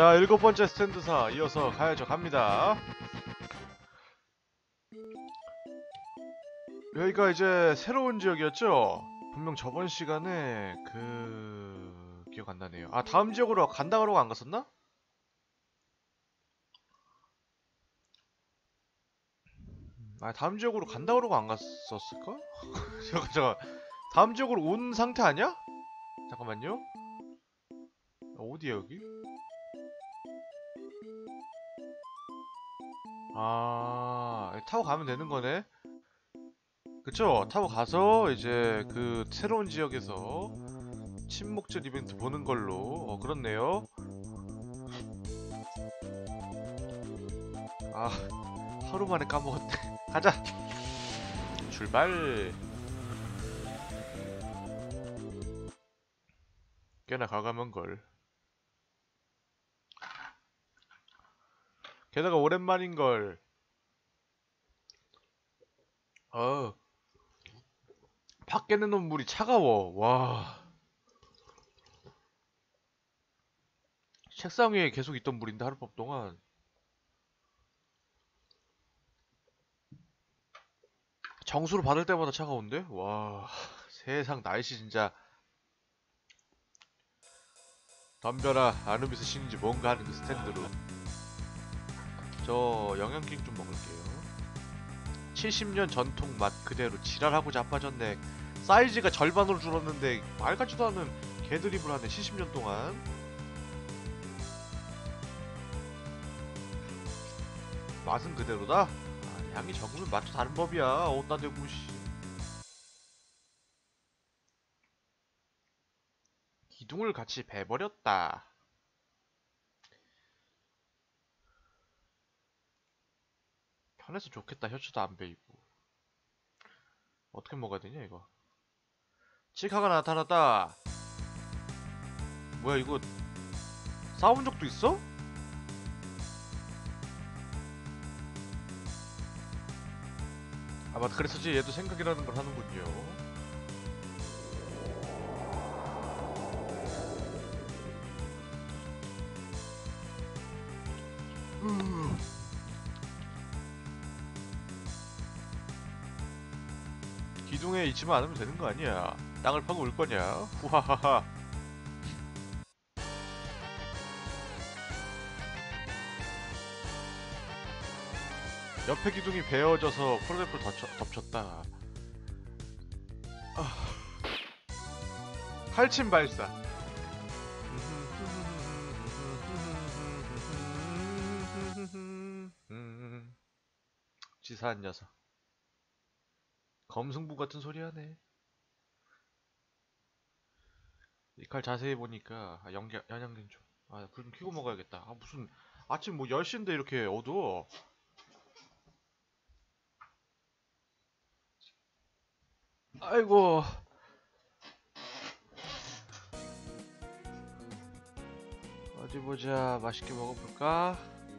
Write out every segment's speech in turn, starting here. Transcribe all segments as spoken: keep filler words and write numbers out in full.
자, 일곱 번째 스탠드사 이어서 가야죠. 갑니다. 여기가 이제 새로운 지역이었죠? 분명 저번 시간에 그... 기억 안 나네요. 아, 다음 지역으로 간다 그러고 안 갔었나? 아, 다음 지역으로 간다 그러고 안 갔었을까? 잠깐, 잠깐. 다음 지역으로 온 상태 아니야? 잠깐만요. 어디야, 여기? 아, 타고 가면 되는 거네? 그쵸? 타고 가서 이제 그 새로운 지역에서 침묵절 이벤트 보는 걸로. 어, 그렇네요. 아, 하루 만에 까먹었네. 가자! 출발! 꽤나 과감한걸. 게다가 오랜만인걸. 어, 밖에 내놓은 물이 차가워. 와. 책상 위에 계속 있던 물인데 하룻밤 동안. 정수로 받을 때마다 차가운데? 와. 세상 날씨 진짜. 덤벼라. 아누비스 신인지 뭔가 하는 그 스탠드로. 저 영양갱 좀 먹을게요. 칠십 년 전통 맛 그대로 지랄하고 자빠졌네. 사이즈가 절반으로 줄었는데 말 같지도 않은 개드립을 하네. 칠십 년 동안. 맛은 그대로다? 아, 양이 적으면 맛도 다른 법이야. 어따 대고 씨. 기둥을 같이 베버렸다. 편해서 좋겠다. 혀츠도 안 베이고. 어떻게 먹어야 되냐 이거. 치카가 나타났다. 뭐야 이거 싸운 적도 있어? 아 맞다, 그랬었지. 얘도 생각이라는 걸 하는군요. 음. 기둥에 있지만 않으면 되는 거 아니야. 땅을 파고 올 거냐? 후하하하. 옆에 기둥이 베어져서 프로젝트를 덮쳐, 덮쳤다. 아. 칼침 발사. 지사한 녀석. 검승부 같은 소리 하네. 이 칼 자세히 보니까 아, 연기, 연양갱 좀. 아, 불 좀 켜고 먹어야겠다. 아, 무슨 아침 뭐 열 시인데 이렇게 어두워. 아이고. 어디 보자. 맛있게 먹어볼까?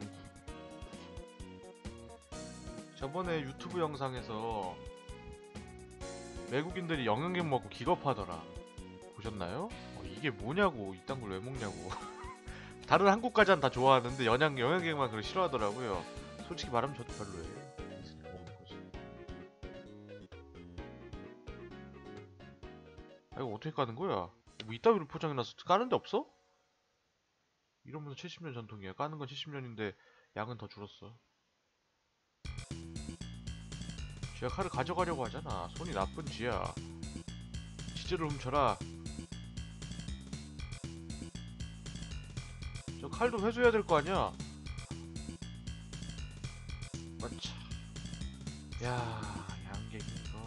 저번에 유튜브 영상에서 외국인들이 영양갱 먹고 기겁하더라. 보셨나요? 어, 이게 뭐냐고. 이딴 걸 왜 먹냐고. 다른 한국 과자는 다 좋아하는데 영양, 영양갱만 그걸 싫어하더라고요. 솔직히 말하면 저도 별로예요. 먹는 거지. 아, 이거 어떻게 까는 거야? 뭐 이따위로 포장해놔서 까는 데 없어? 이러면서 칠십 년 전통이야. 까는 건 칠십 년인데 양은 더 줄었어. 쥐야 칼을 가져가려고 하잖아. 손이 나쁜 쥐야. 치즈를 훔쳐라. 저 칼도 회수해야 될 거 아니야? 맞차. 야, 양갱 이거.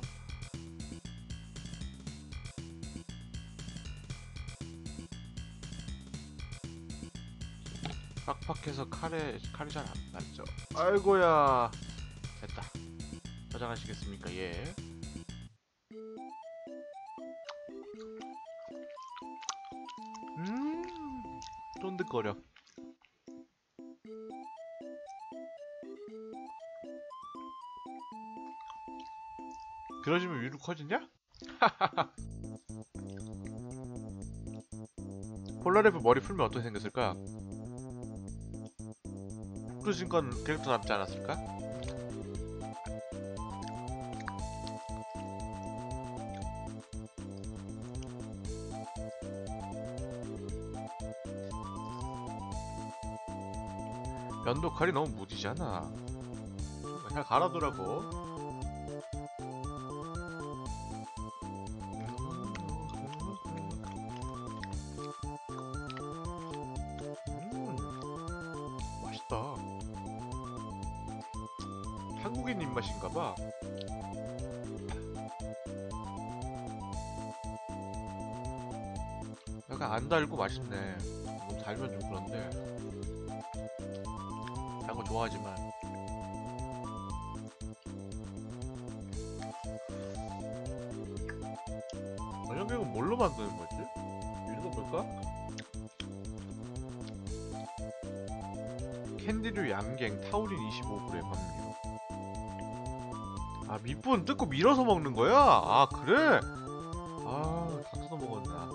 빡빡해서 칼에 칼이 잘 안 맞죠. 아이고야. 됐다. 저장하시겠습니까? 예. 음, 쫀득거려. 그러시면 위로 커지냐? 폴라레프 머리 풀면 어떻게 생겼을까? 옥두신 건 캐릭터 남지 않았을까? 면도 칼이 너무 무디잖아. 잘 갈아두라고. 음, 맛있다. 한국인 입맛인가봐. 약간 안 달고 맛있네. 너무 달면 좀 그런데. 단 거 좋아하지만. 양갱은 뭘로 만드는 거지? 읽어볼까? 캔디류 양갱 타우린 이십오 그램 함유. 아, 밑부분 뜯고 밀어서 먹는 거야? 아, 그래? 아, 다 뜯어 먹었나.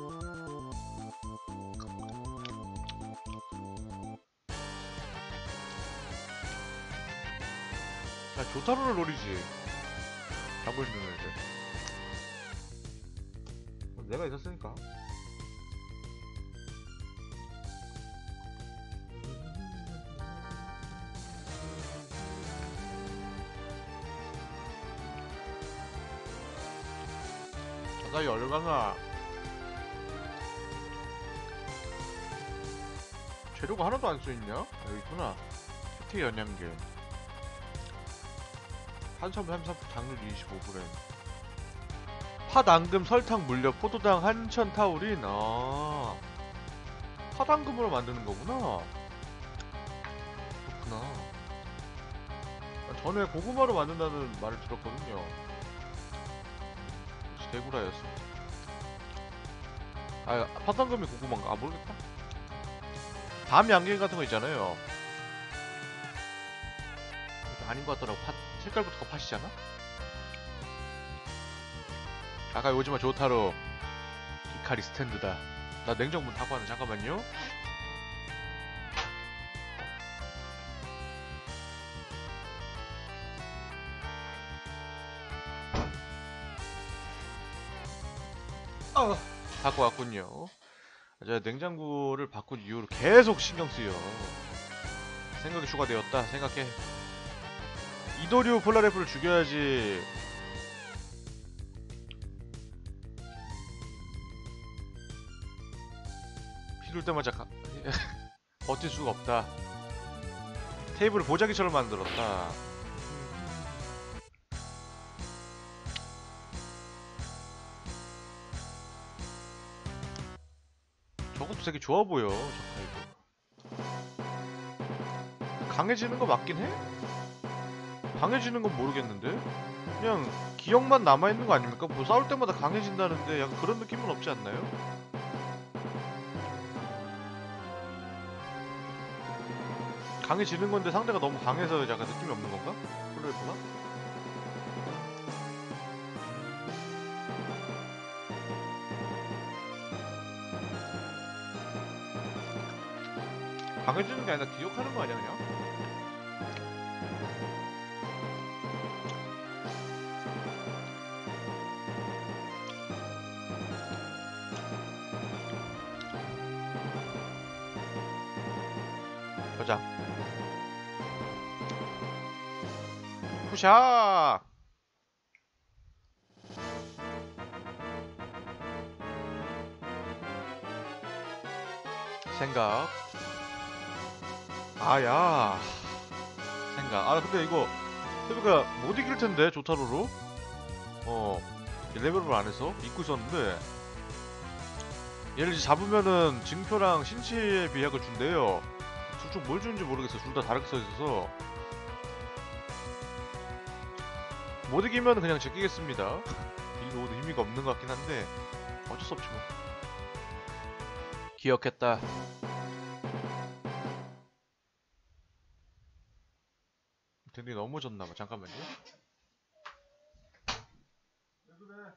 야, 조타로를 노리지. 잡고 있는 애들. 내가 있었으니까. 바닥이 얼마나 재료가 하나도 안 써있냐? 여기 있구나. 혜태 연양계 한섬 삼삼 당류 이십오 그램 팥, 앙금, 설탕, 물엿, 포도당, 한천, 타우린. 아, 팥, 앙금으로 만드는 거구나. 그렇구나. 전에 고구마로 만든다는 말을 들었거든요. 혹시 개구라였어. 아, 팥, 앙금이 고구마인가? 아, 모르겠다. 밤 양갱 같은 거 있잖아요. 아닌 것 같더라고. 팥, 색깔부터가 팥이잖아? 아까 오지마 조타로 히카리 스탠드다. 나 냉장문 닫고 하는. 잠깐만요. 어, 닫고 왔군요. 제가 냉장고를 바꾼 이후로 계속 신경 쓰여. 생각이 추가되었다. 생각해. 이도류 폴라레프를 죽여야지. 피를 때마다 가... 버틸 수가 없다. 테이블을 보자기처럼 만들었다. 저것도 되게 좋아 보여. 저 타입은. 강해지는 거 맞긴 해? 강해지는 건 모르겠는데? 그냥 기억만 남아있는 거 아닙니까? 뭐 싸울 때마다 강해진다는데 약간 그런 느낌은 없지 않나요? 강해지는 건데 상대가 너무 강해서 약간 느낌이 없는 건가? 폴라레프가? 강해지는 게 아니라 기억하는 거 아니야 그냥? 가자. 푸샤! 생각. 아야. 생각. 아 근데 이거 세비가 못 이길 텐데 조타로로. 어 레벨업을 안 해서 잊고 있었는데 얘를 이제 잡으면은 증표랑 신체의 비약을 준대요. 둘 중 뭘 주는지 모르겠어. 둘 다 다르게 써있어서 못 이기면 그냥 제끼겠습니다. 이 로드 의미가 없는 것 같긴 한데 어쩔 수 없지 뭐. 기억했다. 등이 넘어졌나봐. 잠깐만요. 왜 그래?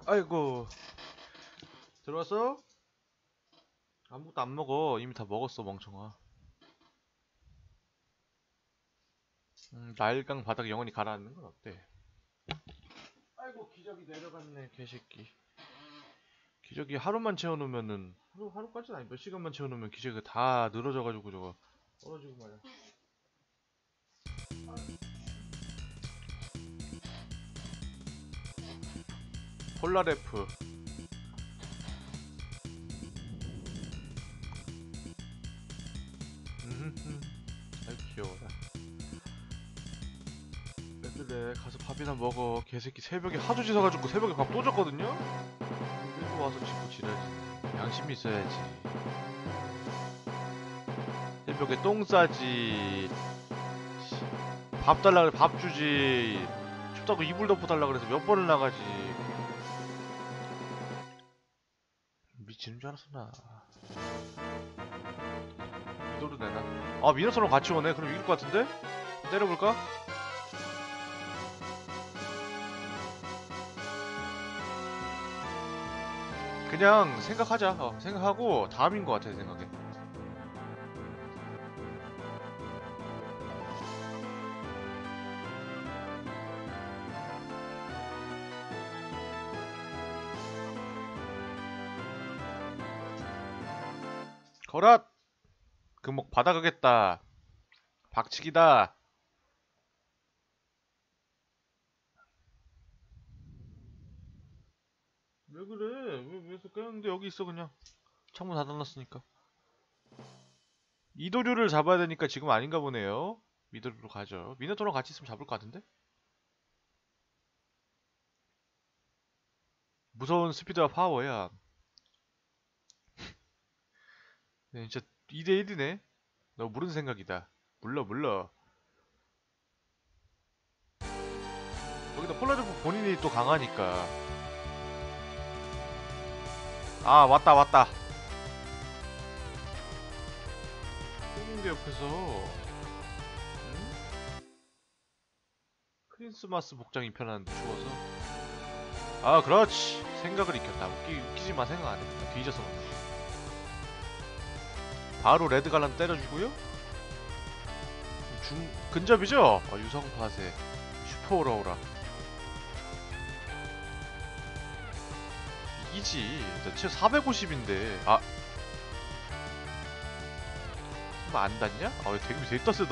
아이고. 들어왔어? 아무것도 안 먹어. 이미 다 먹었어, 멍청아. 음, 나일강 바닥에 영원히 가라앉는 건 어때? 아이고, 기저귀 내려갔네, 개새끼. 기저귀 하루만 채워놓으면은, 하루, 하루까지는 아니, 몇 시간만 채워놓으면 기저귀가 다 늘어져가지고 저거 떨어지고 말이야. 폴라레프. 음, 아이 귀여워라. 왜 그래? 가서 밥이나 먹어. 개새끼 새벽에 하도 짖어가지고 새벽에 밥 또 줬거든요? 그리고 와서 짖고 지랄지. 양심이 있어야지. 새벽에 똥 싸지. 밥 달라 그래 밥 주지. 춥다고 이불 덮어 달라 그래서 몇 번을 나가지. 미치는 줄 알았어 나. 미도로 내나? 아 미너스랑 같이 오네. 그럼 이길 것 같은데? 때려볼까? 그냥 생각하자. 어, 생각하고 다음인 것 같아 내 생각에. 거랏! 금목 받아가겠다. 박치기다. 왜 그래? 왜, 왜 깼는데 여기 있어 그냥. 창문 닫아놨으니까. 이도류를 잡아야 되니까 지금 아닌가 보네요. 미도류로 가죠. 미노토랑 같이 있으면 잡을 것 같은데? 무서운 스피드와 파워야. 네, 진짜 이 대 일이네. 너 모르는 생각이다. 물러 물러. 여기다 폴라리프 본인이 또 강하니까. 아 왔다 왔다. 세빙대 옆에서 응? 크리스마스 복장 입혀놨는데 추워서. 아 그렇지. 생각을 익혔다. 웃기, 웃기지마. 생각 안해. 뒤져서 먹는. 바로 레드 갈란 때려주고요. 중 근접이죠? 아, 유성 파세 슈퍼 오라오라. 이기지. 나 치어 사백오십인데. 아 설마 안 닿냐? 아 왜 대금이 되게 떴세다.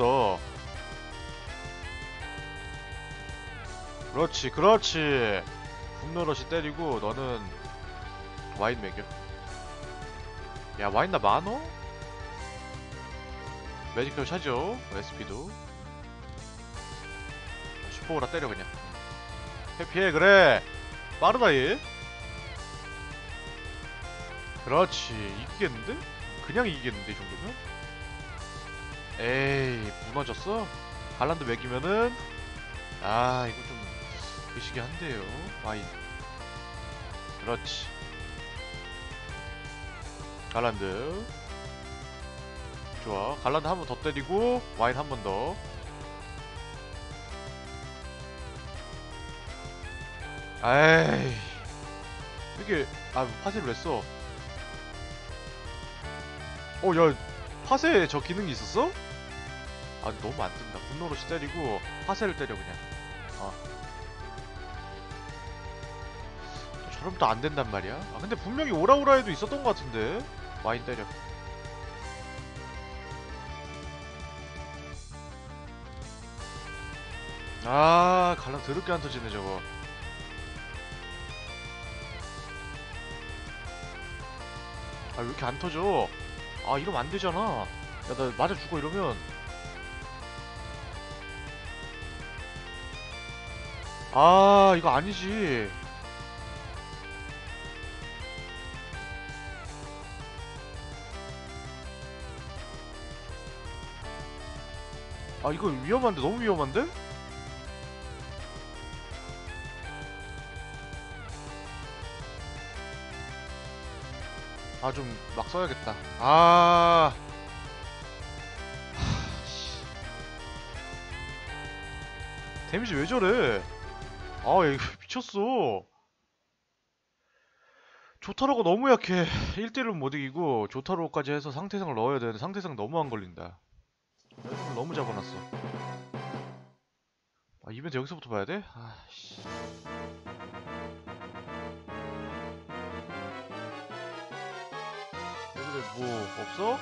그렇지 그렇지. 분노러시 때리고 너는 와인 먹여. 야 와인 나 많어? 매지컬 차죠. 에스피도 슈퍼오라 때려 그냥. 회피해. 그래 빠르다 얘. 그렇지. 이기겠는데? 그냥 이기겠는데 이 정도면? 에이 무너졌어? 갈란드 먹이면은 아 이거 좀 의식이 한데요. 와인. 그렇지. 갈란드 좋아. 갈란드 한 번 더 때리고 와인 한 번 더. 에이 이게 아 파세를 왜 써? 어 야 파세 저 기능이 있었어? 아 너무 안 뜬다. 분노로시 때리고 파세를 때려 그냥. 어. 저럼 또 안 된단 말이야. 아 근데 분명히 오라오라에도 있었던 것 같은데. 와인 때려. 아 갈라 더럽게 안 터지네 저거. 아 왜 이렇게 안 터져? 아 이러면 안 되잖아. 야 나 맞아 죽어 이러면. 아 이거 아니지. 아 이거 위험한데 너무 위험한데? 아 좀 막 써야겠다. 아 데미지 왜 저래? 아 야, 이거 미쳤어. 조타로가 너무 약해. 일 대 일은 못 이기고 조타로까지 해서 상태상을 넣어야 되는데 상태상 너무 안 걸린다. 연습을 너무 잡아놨어. 아, 이벤트 여기서부터 봐야 돼? 아씨. 왜 그래, 뭐 없어?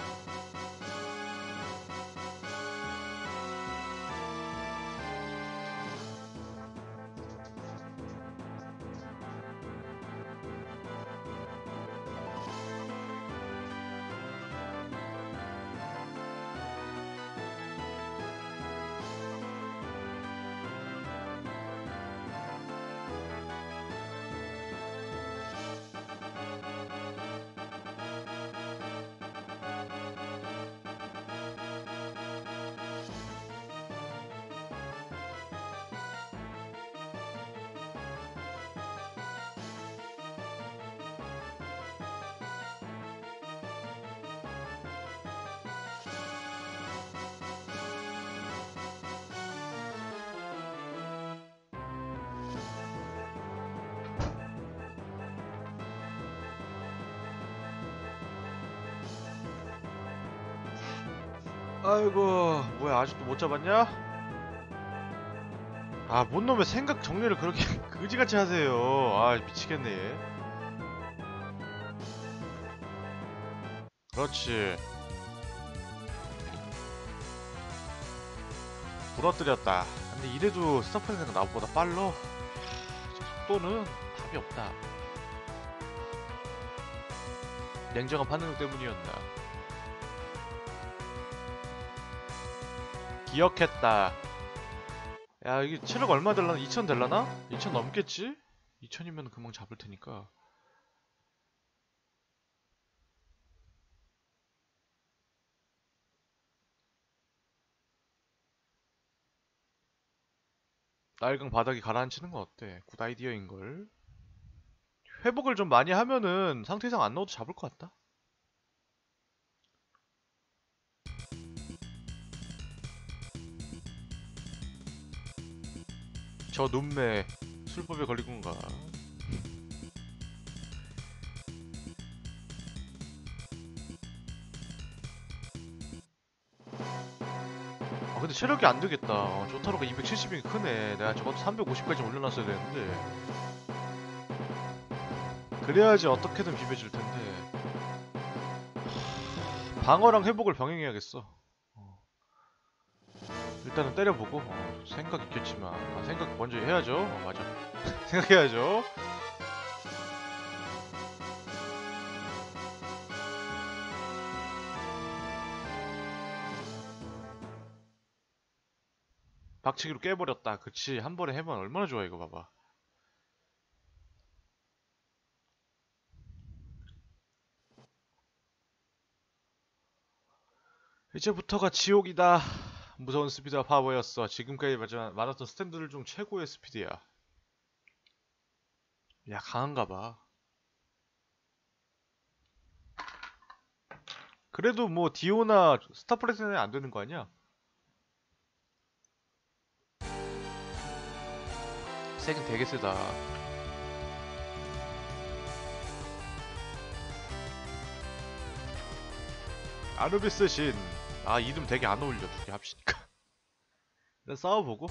아이고, 뭐야, 아직도 못 잡았냐? 아, 뭔 놈의 생각 정리를 그렇게 그지같이 하세요. 아, 미치겠네 얘. 그렇지. 부러뜨렸다. 근데 이래도 스타프레스가 나보다 빨라. 속도는 답이 없다. 냉정한 판단 때문이었나. 기억했다. 야, 이게 체력 얼마 될라나? 이천 될라나? 이천 넘겠지? 이천이면 금방 잡을 테니까. 나일강 바닥이 가라앉히는 건 어때? 굿 아이디어인걸. 회복을 좀 많이 하면은 상태 이상 안 넣어도 잡을 것 같다. 저 눈매 술법에 걸린 건가? 아, 근데 체력이 안 되겠다. 어, 조타로가 이백칠십이 크네. 내가 저것도 삼백오십까지 올려놨어야 되는데. 그래야지 어떻게든 비벼질 텐데. 방어랑 회복을 병행해야겠어. 어. 일단은 때려보고. 어, 생각 있겠지만. 아, 생각 먼저 해야죠. 어, 맞아. 생각해야죠. 박치기로 깨버렸다. 그치. 한 번에 해보면 얼마나 좋아, 이거 봐봐. 이제부터가 지옥이다. 무서운 스피드와 파워였어. 지금까지 많았던 스탠드들 중 최고의 스피드야. 야, 강한가봐. 그래도 뭐 디오나 스타플래스는 안 되는 거 아니야? 세긴 되게 세다. 아누비스 신. 아, 이름 되게 안 어울려. 두 개 합치니까. 일단 싸워보고.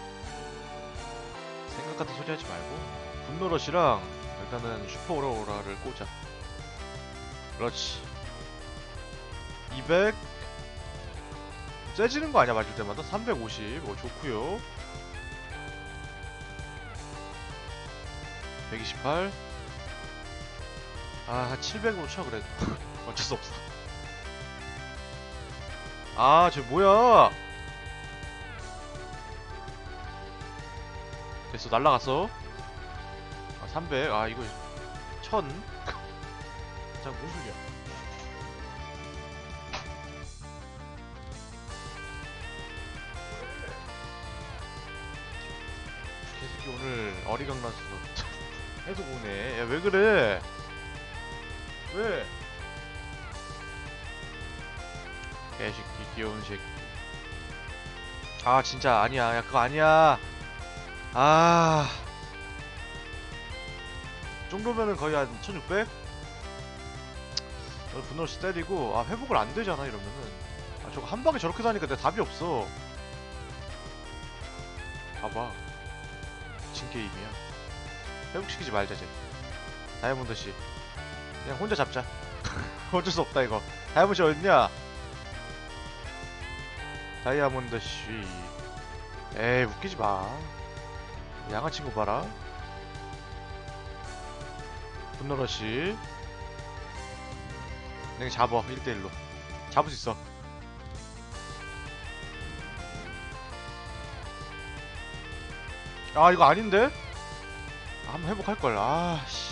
생각 같은 소리 하지 말고. 분노러시랑 일단은 슈퍼 오라오라를 꽂아. 그렇지. 이백. 째지는 거 아니야, 맞을 때마다? 삼백오십. 뭐 좋구요. 백이십팔. 아, 칠백으로 쳐, 그래도. 어쩔 수 없어. 아, 쟤 뭐야? 됐어, 날라갔어. 아, 삼백. 아, 이거 천. 자, 무슨 소리야? 개새끼 오늘 어리광나서 해도 보네. 야, 왜 그래? 왜? 개새끼, 귀여운 새끼. 아, 진짜 아니야. 야, 그거 아니야. 아, 이 정도면은 거의 한 천육백? 분노러시 때리고. 아 회복을 안 되잖아 이러면은. 아 저거 한 방에 저렇게 다니까 내가 답이 없어. 봐봐 미친 게임이야. 회복시키지 말자 쟤. 다이아몬드씨 그냥 혼자 잡자. 어쩔 수 없다 이거. 다이아몬드씨 어딨냐? 다이아몬드씨. 에이 웃기지마. 양아친구 봐라. 분노러시 내가 잡어. 일 대 일로 잡을 수 있어. 아 이거 아닌데? 아, 한번 회복할걸. 아씨.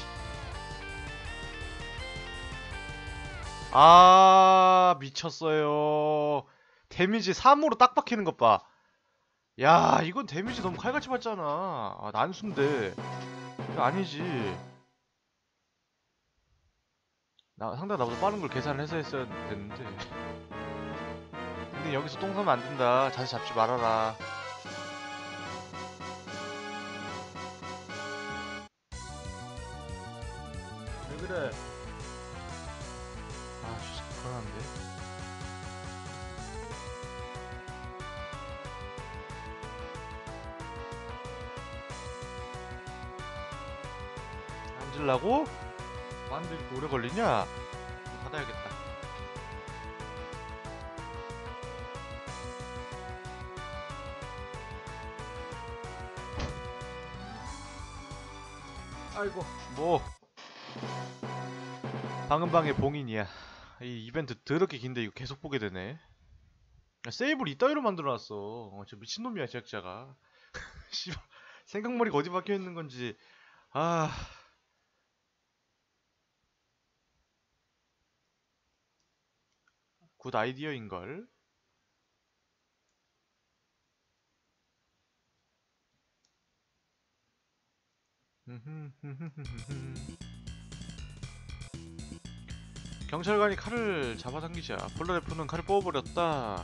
아 미쳤어요. 데미지 삼으로 딱 박히는 것봐. 야 이건 데미지 너무 칼같이 받잖아. 아 난수인데 이거 아니지. 나 상대가 나보다 빠른 걸 계산을 해서 했어야 됐는데. 근데 여기서 똥 싸면 안 된다. 자세 잡지 말아라. 왜 그래? 아 진짜 불안한데. 앉으려고? 만들 이렇게 오래 걸리냐? 닫아야겠다. 아이고 뭐 방금 방의 봉인이야. 이 이벤트 더럽게 긴데 이거 계속 보게 되네. 야, 세이브를 이따위로 만들어놨어. 어, 저 미친놈이야 제작자가. 씨발 생각머리가 어디 박혀있는 건지. 아 굿 아이디어인걸. 경찰관이 칼을 잡아당기자 폴라레프는 칼을 뽑아버렸다.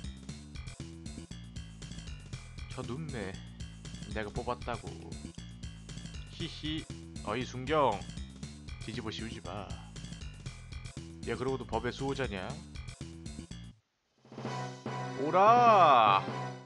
저 눕네. 내가 뽑았다고. 히히. 어이 순경 뒤집어 씌우지마. 야 그러고도 법의 수호자냐? 오라.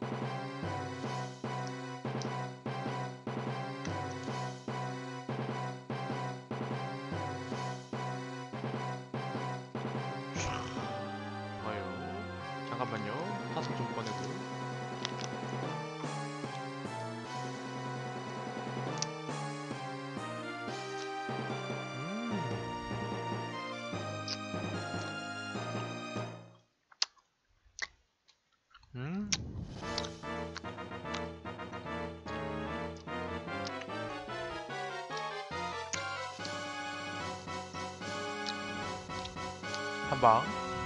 좋아요. 잠깐만요. 타sk 좀 꺼내고. 음. 한방.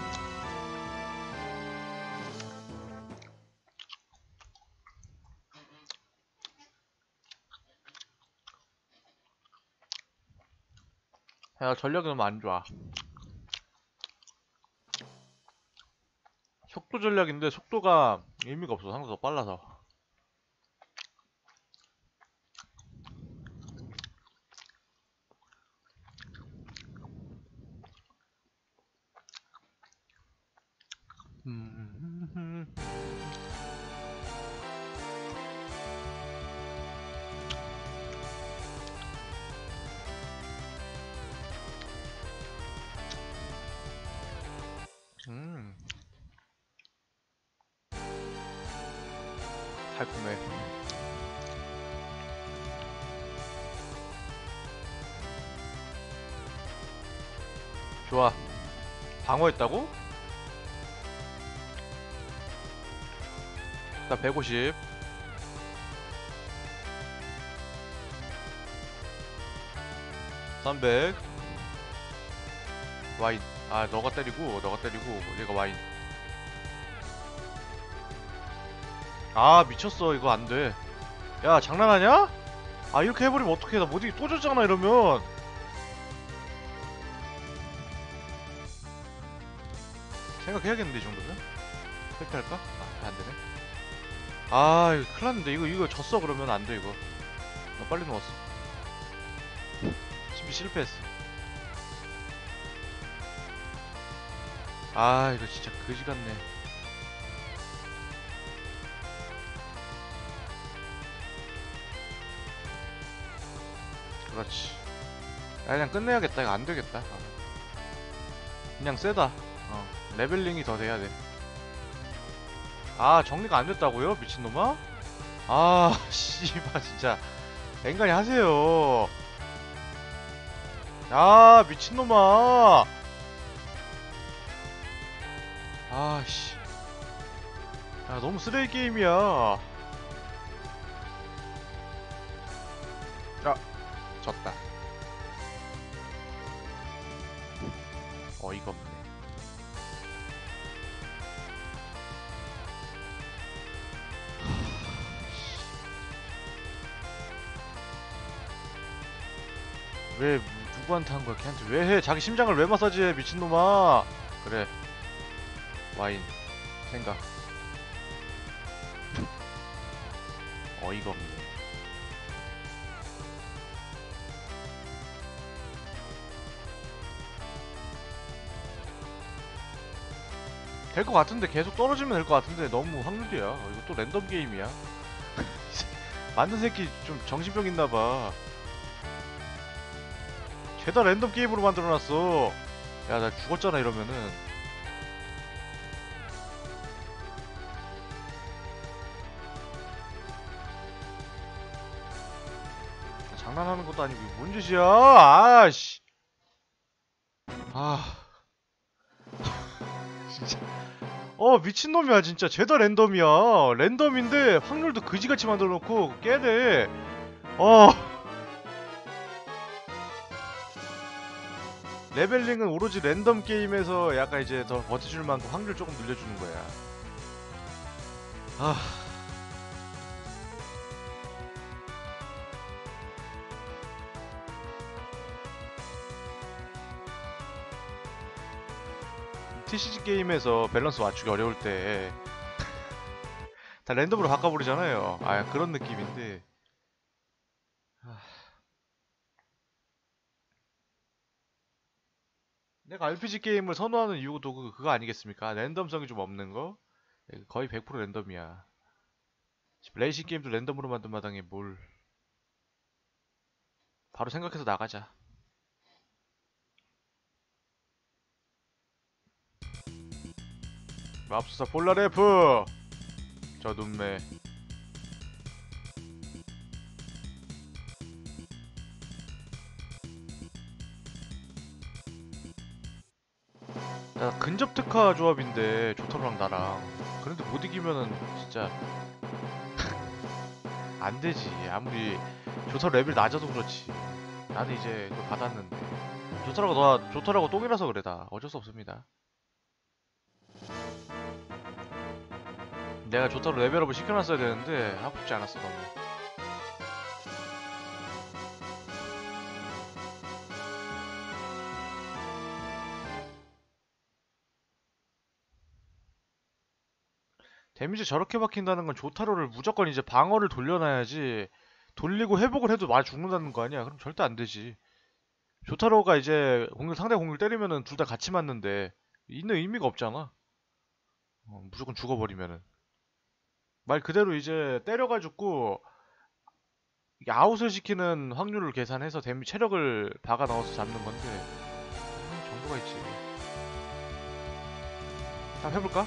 야 전력이 너무 안좋아. 속도 전략인데 속도가 의미가 없어. 상대가 더 빨라서. 음. 음. 달콤해. 좋아. 방어했다고? 나 백오십. 삼백. 와인. 아 너가 때리고 너가 때리고 얘가 와인. 아 미쳤어. 이거 안돼. 야 장난하냐? 아 이렇게 해버리면 어떡해. 나 모델이 또 졌잖아 이러면. 생각해야겠는데 이 정도면? 회피할까? 아 안되네. 아 이거 큰일났는데. 이거 이거 졌어. 그러면 안돼 이거. 나 빨리 누웠어. 준비 실패했어. 아 이거 진짜 그지 같네. 그렇지. 야 그냥 끝내야겠다. 이거 안 되겠다. 어. 그냥 세다. 어 레벨링이 더 돼야 돼. 아 정리가 안 됐다고요? 미친놈아? 아 씨발 진짜 앵간히 하세요. 야 미친놈아. 아씨 야 너무 쓰레기 게임이야. 아 졌다. 어이가 없네. 왜 누구한테 한 거야? 걔한테 왜 해? 자기 심장을 왜 마사지해? 미친놈아. 그래 와인 생각. 어이가 없네. 될 것 같은데 계속 떨어지면 될 것 같은데 너무 확률이야. 어, 이거 또 랜덤 게임이야. 만든 새끼 좀 정신병 있나봐. 죄다 랜덤 게임으로 만들어놨어. 야 나 죽었잖아 이러면은. 장난하는 것도 아니고 뭔 짓이야. 아씨. 아 진짜 어 미친놈이야 진짜. 죄다 랜덤이야. 랜덤인데 확률도 그지같이 만들어놓고 깨네. 어 레벨링은 오로지 랜덤 게임에서 약간 이제 더 버텨줄 만큼 확률 조금 늘려주는 거야. 아 티씨지 게임에서 밸런스 맞추기 어려울 때 다 랜덤으로 바꿔버리잖아요. 아 그런 느낌인데. 아, 내가 알피지 게임을 선호하는 이유도 그- 그거 아니겠습니까? 랜덤성이 좀 없는 거? 거의 백 퍼센트 랜덤이야. 레이싱 게임도 랜덤으로 만든 마당에 뭘. 바로 생각해서 나가자. 맙소사 폴라레프! 저 눈매. 야 근접 특화 조합인데 조타로랑 나랑. 그런데 못 이기면은 진짜 안 되지. 아무리 조타로 레벨 낮아도 그렇지. 나는 이제 그걸 받았는데. 조타라고 너 조타라고 똥이라서 그래. 다 어쩔 수 없습니다. 내가 조타로 레벨업을 시켜놨어야 되는데 하고 싶지 않았어 너무. 데미지 저렇게 박힌다는 건 조타로를 무조건 이제 방어를 돌려놔야지. 돌리고 회복을 해도 많이 죽는다는 거 아니야? 그럼 절대 안 되지. 조타로가 이제 공격 상대 공격 때리면은 둘 다 같이 맞는데 있는 의미가 없잖아. 어, 무조건 죽어버리면은 말 그대로 이제 때려가지고 이게 아웃을 시키는 확률을 계산해서 데미 체력을 박아 넣어서 잡는 건데. 아, 정보가 있지. 한번 해볼까?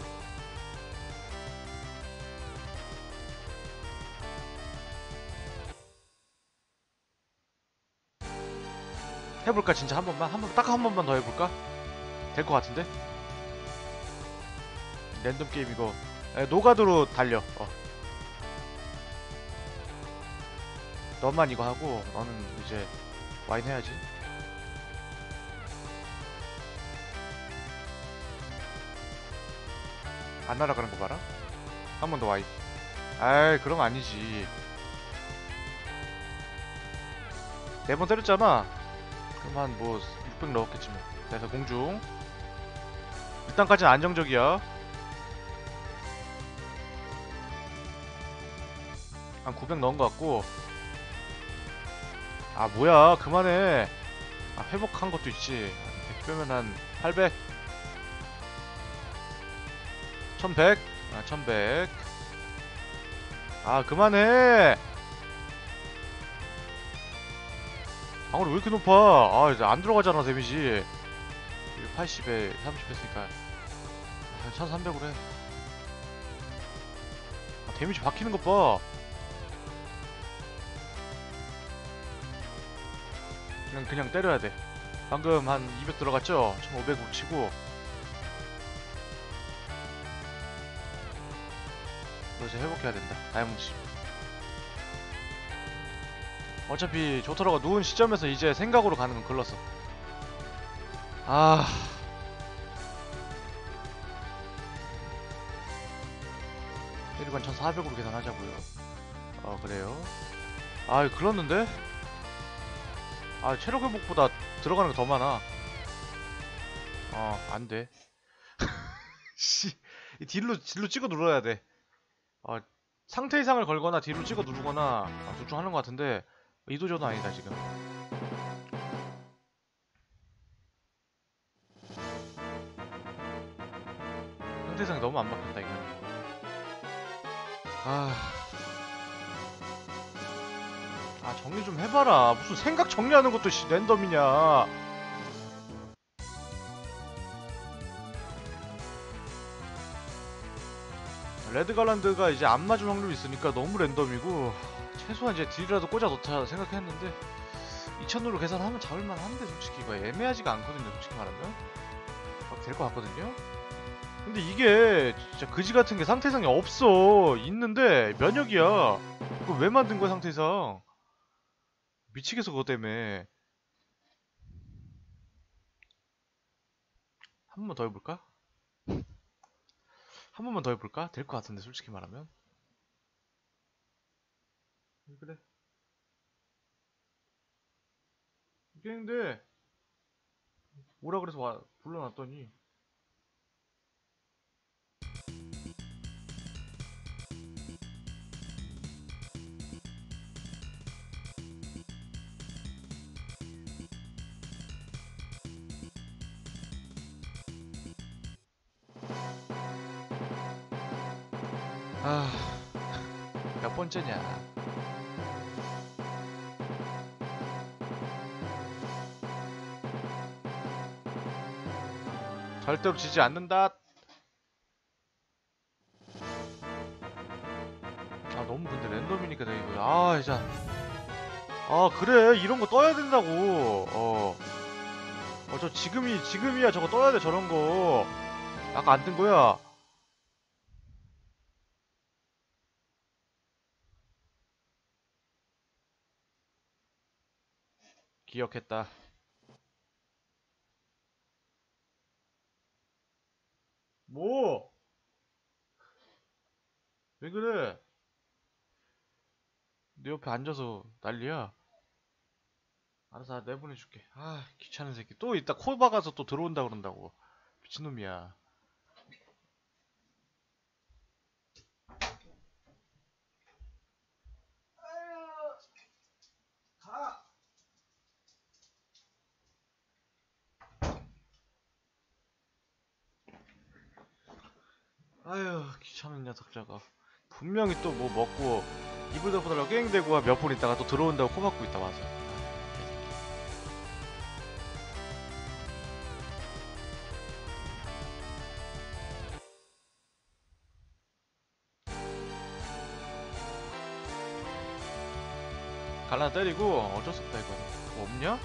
해볼까 진짜 한 번만 한 번 딱 한 번만 더 해볼까? 될 것 같은데? 랜덤 게임 이거. 에, 노가드로 달려. 어. 너만 이거 하고 너는 이제 와인 해야지. 안 날아가는 거 봐라. 한 번 더 와인. 아이 그런 거 아니지. 네 번 때렸잖아. 그럼 한 뭐 육백 넣었겠지 뭐. 그래서 공중. 일단까지는 안정적이야. 한 구백 넣은 것 같고. 아 뭐야 그만해. 아 회복한 것도 있지. 백 빼면 한 팔백. 천백. 아 천백. 아 그만해. 방어력 왜 이렇게 높아? 아 이제 안 들어가잖아 데미지. 팔십에 삼십 했으니까 천삼백으로 해. 아, 데미지 박히는 것 봐. 그냥 그냥 때려야 돼. 방금 한 이백 들어갔죠? 천오백으로 치고. 너 이제 회복해야 된다. 다이아몬드 십. 어차피 조터로가 누운 시점에서 이제 생각으로 가는 건 글렀어. 아. 일반 천사백으로 계산하자고요. 어 그래요. 아 글렀는데? 아 체력 회복보다 들어가는 게 더 많아. 어 안돼. 씨. 이 딜로 딜로 찍어 눌러야 돼. 어 상태 이상을 걸거나 딜로 찍어 누르거나 아, 둘 중 하는 것 같은데 이도저도 아니다 지금. 상태 이상이 너무 안 바뀌었다 이거. 아. 아 정리 좀 해봐라. 무슨 생각 정리하는 것도 씨 랜덤이냐. 레드 갈란드가 이제 안 맞을 확률이 있으니까 너무 랜덤이고 최소한 이제 딜이라도 꽂아 놓자 생각했는데 이천으로 계산하면 잡을만 한데 솔직히 이거 애매하지가 않거든요 솔직히 말하면. 막 될 것 같거든요. 근데 이게 진짜 그지 같은 게 상태상이 없어. 있는데 면역이야. 그거 왜 만든 거야 상태상. 미치겠어 그것 때문에. 한 번만 더 해볼까? 한 번만 더 해볼까? 될 것 같은데 솔직히 말하면. 그래 이게는데 오라 그래서 와 불러놨더니 아 몇 번째냐. 절대로 지지 않는다. 아 너무 근데 랜덤이니까 내가 이거 아 진짜 아 그래 이런 거 떠야 된다고. 어 어 저 지금이 지금이야 저거 떠야 돼 저런 거. 아까 안 뜬 거야. 기억했다. 뭐? 왜 그래? 내 옆에 앉아서 난리야. 알아서 내보내줄게. 아 귀찮은 새끼 또 이따 코 박아서 또 들어온다 그런다고. 미친놈이야. 가. 아휴 귀찮은 녀석 저거. 분명히 또 뭐 먹고 이불 덮어달라고 깽대고 몇 분 있다가 또 들어온다고 코 박고 있다 맞아. 갈라 때리고 어쩔 수 없다 이거는. 뭐 없냐?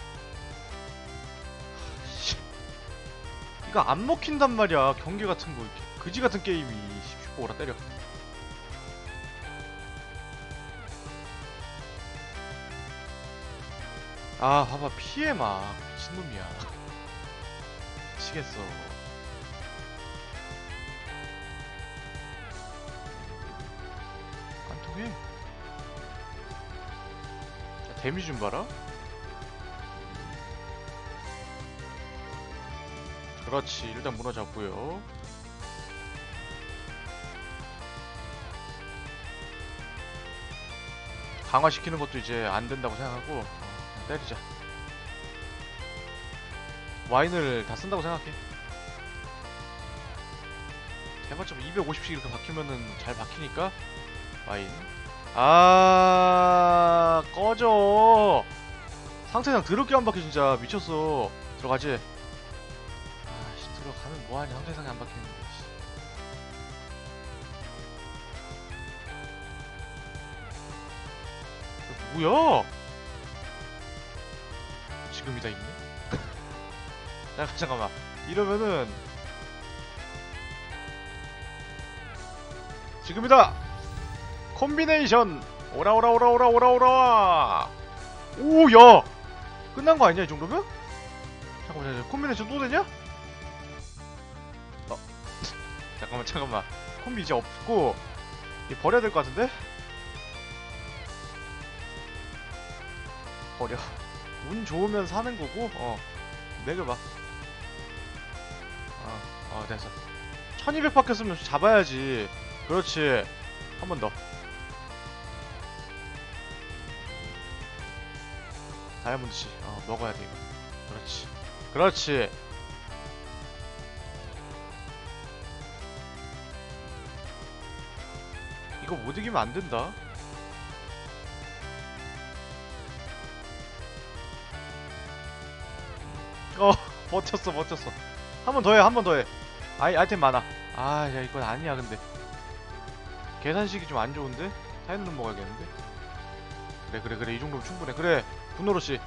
씨. 이거 안 먹힌단 말이야 경기 같은 거 이렇게 그지 같은 게임이. 슈퍼 오라 때려. 아 봐봐 피해 막 미친놈이야. 미치겠어. 안 통해. 야, 데미지 좀 봐라. 그렇지 일단 무너졌고요. 강화시키는 것도 이제 안 된다고 생각하고 어, 그냥 때리자. 와인을 다 쓴다고 생각해. 해봤자 이백오십씩 이렇게 박히면은 잘 박히니까. 마인. 아 꺼져. 상태상 더럽게 안 박혀 진짜. 미쳤어. 들어가지. 아씨 들어가면 뭐하냐. 상태상이 안 박히는데. 뭐야? 지금이다 있네. 잠깐 잠깐만. 이러면은 지금이다. 콤비네이션. 오라 오라 오라 오라 오라 오라. 오 야. 끝난 거 아니야 이 정도면? 잠깐만 잠깐만. 콤비네이션 또 되냐? 어. 잠깐만 잠깐만. 콤비 이제 없고 이거 버려야 될 것 같은데? 버려. 운 좋으면 사는 거고. 어 매겨봐. 어, 어 됐어. 천이백 박혔으면 잡아야지. 그렇지. 한 번 더. 다이아몬드씨. 어 먹어야 돼 이거. 그렇지. 그렇지. 이거 못 이기면 안 된다. 어 버텼어 버텼어. 한 번 더 해 한 번 더 해. 아이 아이템 많아. 아 야 이건 아니야 근데. 계산식이 좀 안 좋은데? 타이밍 먹어야겠는데? 그래 그래 그래 이 정도면 충분해. 그래 분노로씨.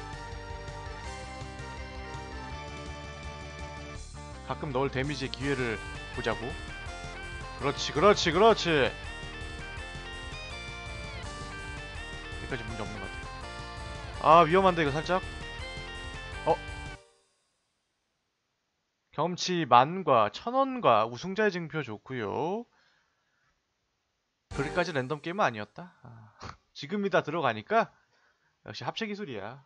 가끔 넣을 데미지의 기회를 보자고. 그렇지 그렇지 그렇지. 여기까지 문제 없는 것 같아. 아 위험한데 이거 살짝. 어? 경험치 만과 천원과 우승자의 증표 좋구요. 그렇게까지 랜덤 게임은 아니었다. 아, 지금이다 들어가니까 역시 합체 기술이야.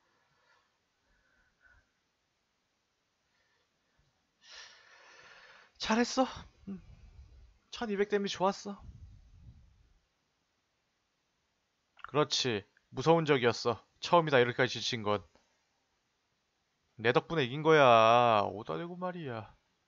잘했어. 음, 천이백 데미지 좋았어. 그렇지. 무서운 적이었어. 처음이다 이렇게까지 지친 건. 내 덕분에 이긴 거야. 오다대고 말이야.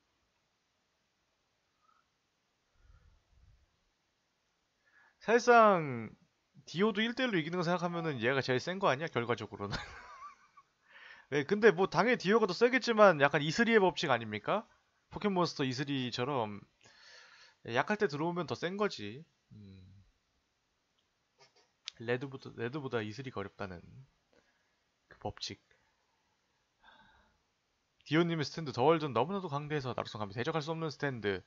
사실상 디오도 일 대일로 이기는 거 생각하면은 얘가 제일 센 거 아니야? 결과적으로는. 네, 근데 뭐 당연히 디오가 더 세겠지만 약간 이슬이의 법칙 아닙니까? 포켓몬스터 이슬이처럼 약할 때 들어오면 더 센 거지. 음. 레드보다 레드보다 이슬이가 어렵다는 그 법칙. 디오님의 스탠드 더월전 너무나도 강대해서 나로선 감히 대적할 수 없는 스탠드.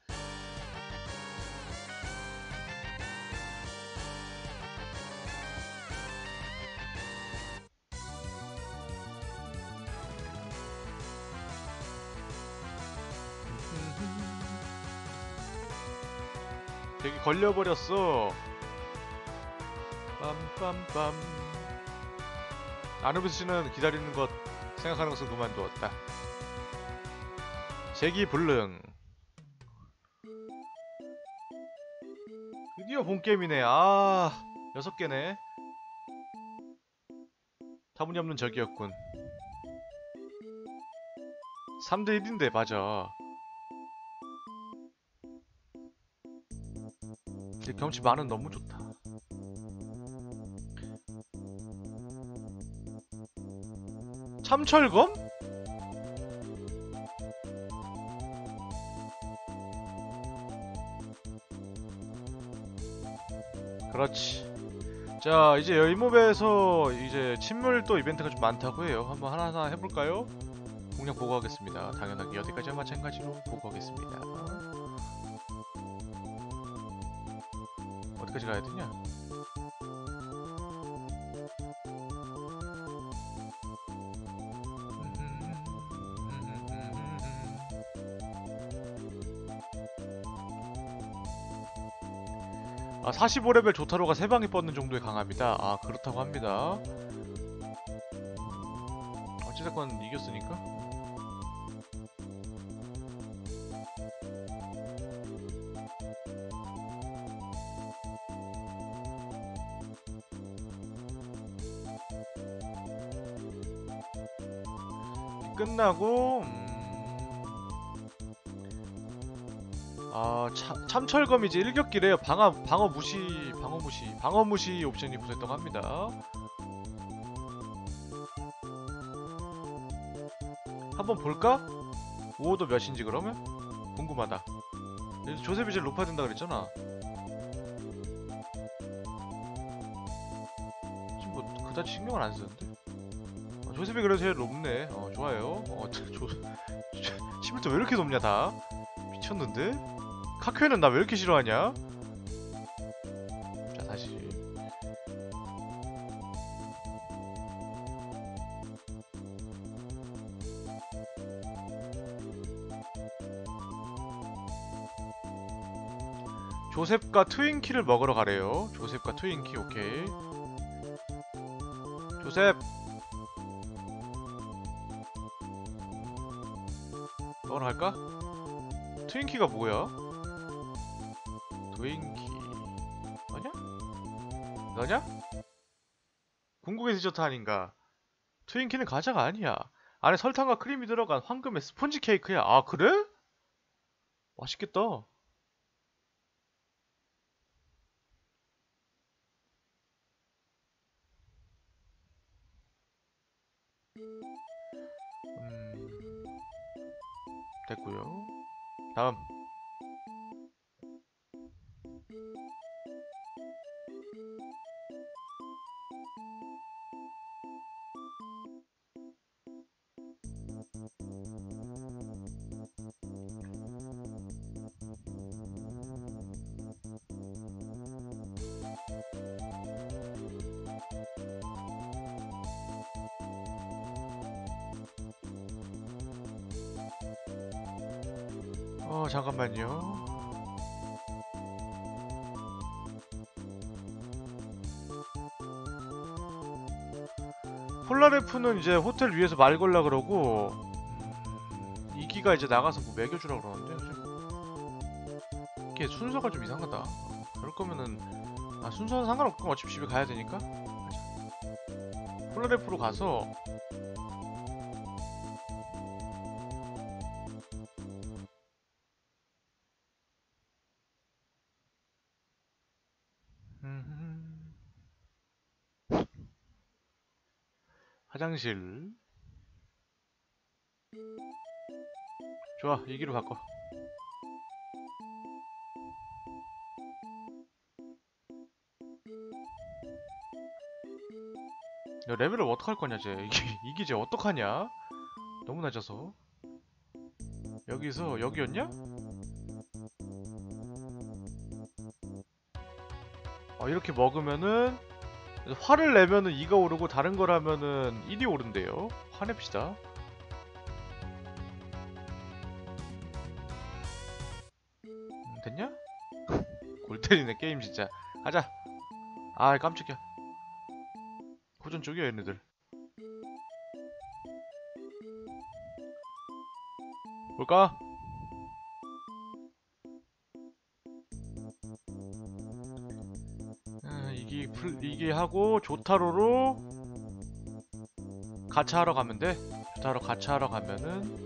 되게 걸려버렸어. 빰빰빰. 아누비스 씨는 기다리는 것 생각하는 것을 그만두었다. 제기 불능. 드디어 본게임이네. 아 여섯 개네. 타무니없는 적이었군. 삼 대 일인데 맞아. 근데 경치 만은 너무 좋다. 참철검? 그렇지. 자 이제 여의몹에서 이제 침몰도 이벤트가 좀 많다고 해요. 한번 하나하나 해볼까요? 공략 보고하겠습니다. 당연하게 여태까지와 마찬가지로 보고하겠습니다. 어디까지 가야 되냐? 아 사십오 레벨 조타로가 세 방에 뻗는 정도의 강함이다. 아 그렇다고 합니다. 어찌됐건 이겼으니까. 끝나고 음... 아 어, 참, 참철검이지 일격기래요. 방어, 방어 무시, 방어 무시, 방어 무시 옵션이 붙어있다고 합니다. 한번 볼까? 오호도 몇인지 그러면? 궁금하다. 조셉이 제일 높아야 된다 그랬잖아. 지금 뭐 그다지 신경을 안 쓰는데. 어, 조셉이 그래도 제일 높네. 어, 좋아요. 어, 조, 조, 십일 점 왜 이렇게 높냐 다. 미쳤는데? 카큐에는 나 왜 이렇게 싫어하냐? 자, 다시. 조셉과 트윈키를 먹으러 가래요. 조셉과 트윈키, 오케이. 조셉! 먹으러 갈까? 트윈키가 뭐야? 트윈키... 너냐? 너냐? 궁극의 디저트 아닌가? 트윈키는 과자가 아니야. 안에 설탕과 크림이 들어간 황금의 스펀지 케이크야. 아, 그래? 맛있겠다. 음... 됐고요. 다음. 어, 잠깐만요. 폴라레프는 이제 호텔 위에서 말 걸라 그러고, 음, 이기가 이제 나가서 뭐 먹여주라 그러는데, 이게 순서가 좀 이상하다. 어, 그럴 거면은, 아, 순서는 상관없고 어차피 집에 가야 되니까. 가자. 폴라레프로 가서, 음, 화장실. 좋아, 이기로 바꿔. 야, 레벨을 어떡할 거냐, 쟤. 이게, 이게 쟤 어떡하냐? 너무 낮아서. 여기서, 여기였냐? 어, 이렇게 먹으면은, 화를 내면은 이가 오르고, 다른 걸 하면은 일이 오른대요. 화냅시다. 음, 됐냐? 골 때리네, 게임 진짜. 가자. 아, 깜짝이야. 호전 쪽이야, 얘네들. 볼까? 음, 이게 풀 이게 하고 조타로로 가차하러 가면 돼. 조타로 가차하러 가면은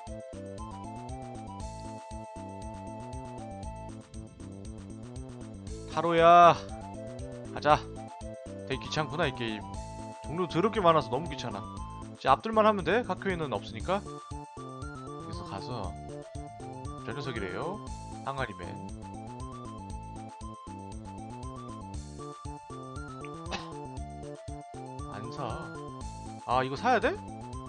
타로야 가자. 되게 귀찮구나 이 게임. 종류 더럽게 많아서 너무 귀찮아. 이제 앞들만 하면 돼. 카큐에는 없으니까. 여기서 가서 저 녀석이래요. 항아리맨. 안 사. 아, 이거 사야 돼?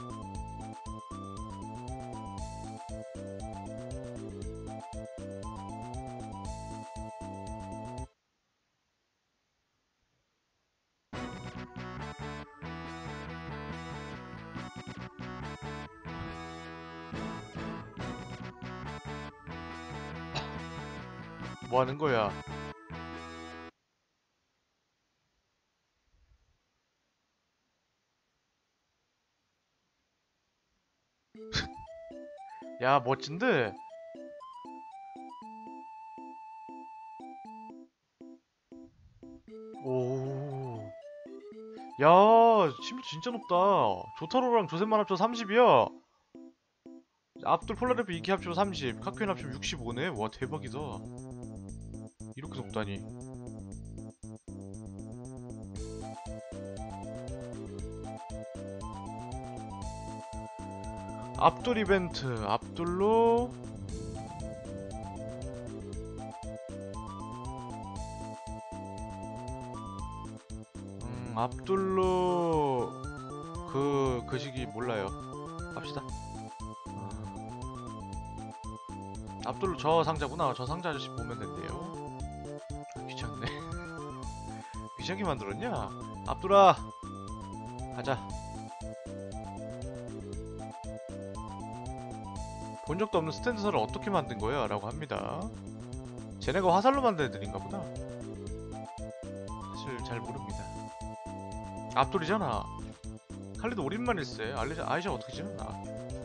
뭐 하는 거야? 야, 멋진데? 오. 야, 심도 진짜 높다. 조타로랑 조셉만 합쳐 삼십이야. 압둘 폴라레프 이 키 합치면 삼십, 카큐엔 합치면 육십오네. 와 대박이다. 이렇게 높다니. 압둘 이벤트 압둘로 음 압둘로 그 그 시기 몰라요. 합시다. 압둘로 저 상자구나. 저 상자 아저씨 보면 된대요. 아, 귀찮네. 귀찮게 만들었냐? 압둘아 가자. 본 적도 없는 스탠드설을 어떻게 만든 거야? 라고 합니다. 쟤네가 화살로 만든 애들인가 보다. 사실 잘 모릅니다. 압둘이잖아. 칼리도 오랜만에 일세. 알리자, 아이샤 어떻게 지냈나?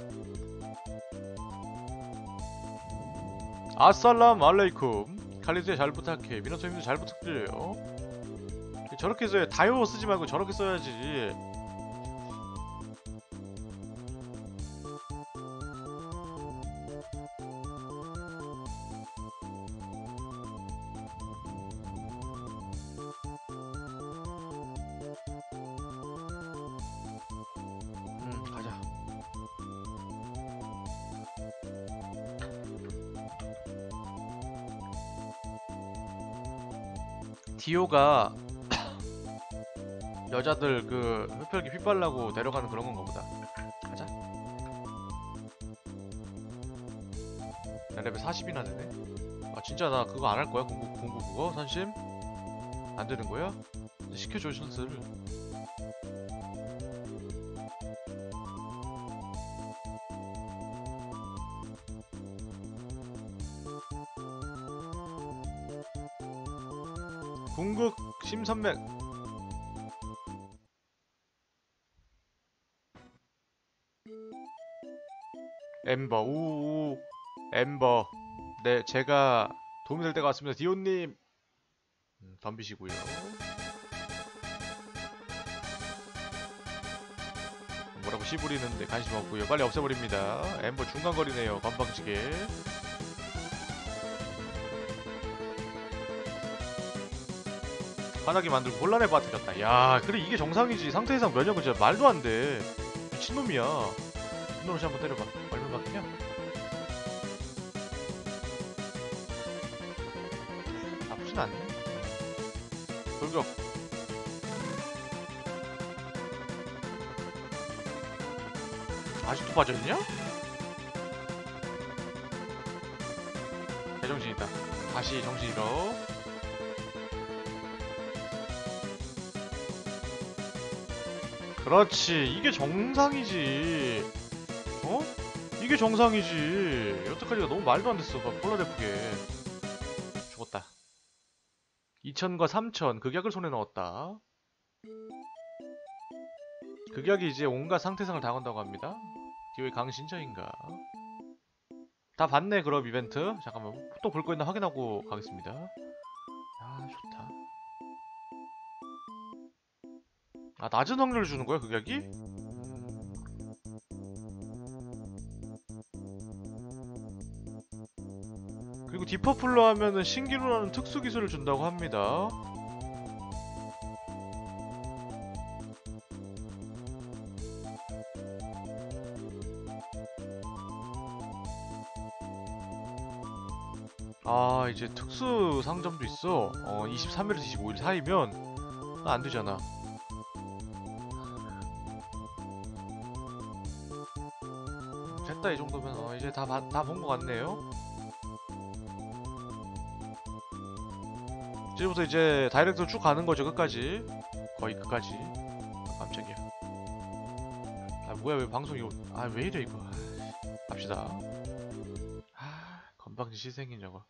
아살람 알레이쿰. 칼리드에 잘 부탁해. 미너토님도 잘 부탁드려요. 저렇게 써야 다이오 쓰지 말고 저렇게 써야지. 음 가자. 디오가 여자들 그 흡혈귀 핏발라고 내려가는 그런 건가 보다. 가자. 나 레벨 사십이나 되네. 아 진짜 나 그거 안 할 거야? 공부 공부 그거 선심? 안 되는 거야? 시켜줘 슬슬. 궁극 심선맥. 엠버 우우 엠버. 네 제가 도움이 될 때가 왔습니다. 디오님. 음, 덤비시고요. 뭐라고 씨부리는데 관심 없고요. 빨리 없애버립니다. 엠버 중간거리네요. 건방지게. 화나게 만들고 혼란에 빠뜨렸다. 야 그래 이게 정상이지. 상태 이상 면역은 진짜 말도 안돼. 미친놈이야. 분노로시 한번 때려봐. 얼마 받겠냐? 나쁘진 않네. 돌격. 아직도 빠져있냐? 제정신이다. 다시 정신 잃어. 그렇지. 이게 정상이지. 어? 이게 정상이지. 여태까지가 너무 말도 안 됐어. 폴라레프게. 죽었다. 이천과 삼천. 극약을 손에 넣었다. 극약이 이제 온갖 상태상을 당한다고 합니다. 디오의 강신자인가? 다 봤네 그럼 이벤트. 잠깐만 또 볼 거 있나 확인하고 가겠습니다. 아 좋다. 아 낮은 확률을 주는 거야 극약이? 그리고 디퍼플로 하면은 신기루라는 특수 기술을 준다고 합니다. 아 이제 특수 상점도 있어. 어 이십삼 일에서 이십오 일 사이면 안 되잖아. 됐다 이 정도면. 어 이제 다 다 본 것 같네요. 지금부터 이제 다이렉트로 쭉 가는 거죠 끝까지. 거의 끝까지. 아, 깜짝이야. 아 뭐야 왜 방송이 아 왜 이래 이거. 갑시다. 아 건방진 시생인 저거.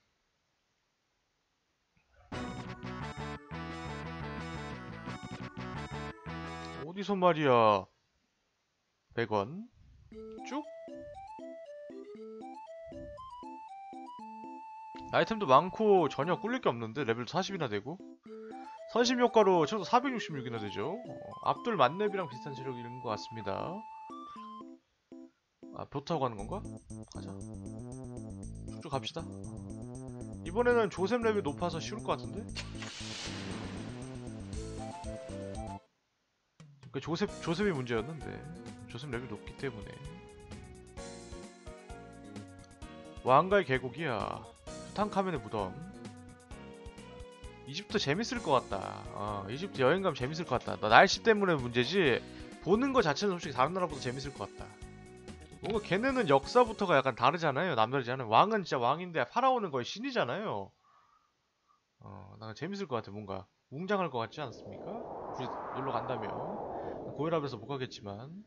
어디서 말이야. 백 원 쭉. 아이템도 많고 전혀 꿀릴 게 없는데 레벨도 사십이나 되고 선심 효과로 최소 사백육십육이나 되죠. 어, 압둘 만렙이랑 비슷한 체력인 것 같습니다. 아, 보 타고 가는 건가? 가자. 쭉쭉 갑시다. 이번에는 조셉 랩이 높아서 쉬울 것 같은데? 그 조셉, 조셉이 문제였는데. 조셉 랩이 높기 때문에. 왕가의 계곡이야. 투탕카멘의 무덤. 이집트 재밌을 것 같다. 어, 이집트 여행 가면 재밌을 것 같다. 나 날씨 때문에 문제지 보는 거 자체는 솔직히 다른 나라보다 재밌을 것 같다. 뭔가 걔네는 역사부터가 약간 다르잖아요. 남다르잖아요. 왕은 진짜 왕인데 파라오는 거의 신이잖아요. 어, 난 재밌을 것 같아. 뭔가 웅장할 것 같지 않습니까? 우리 놀러 간다면 고혈압에서 못 가겠지만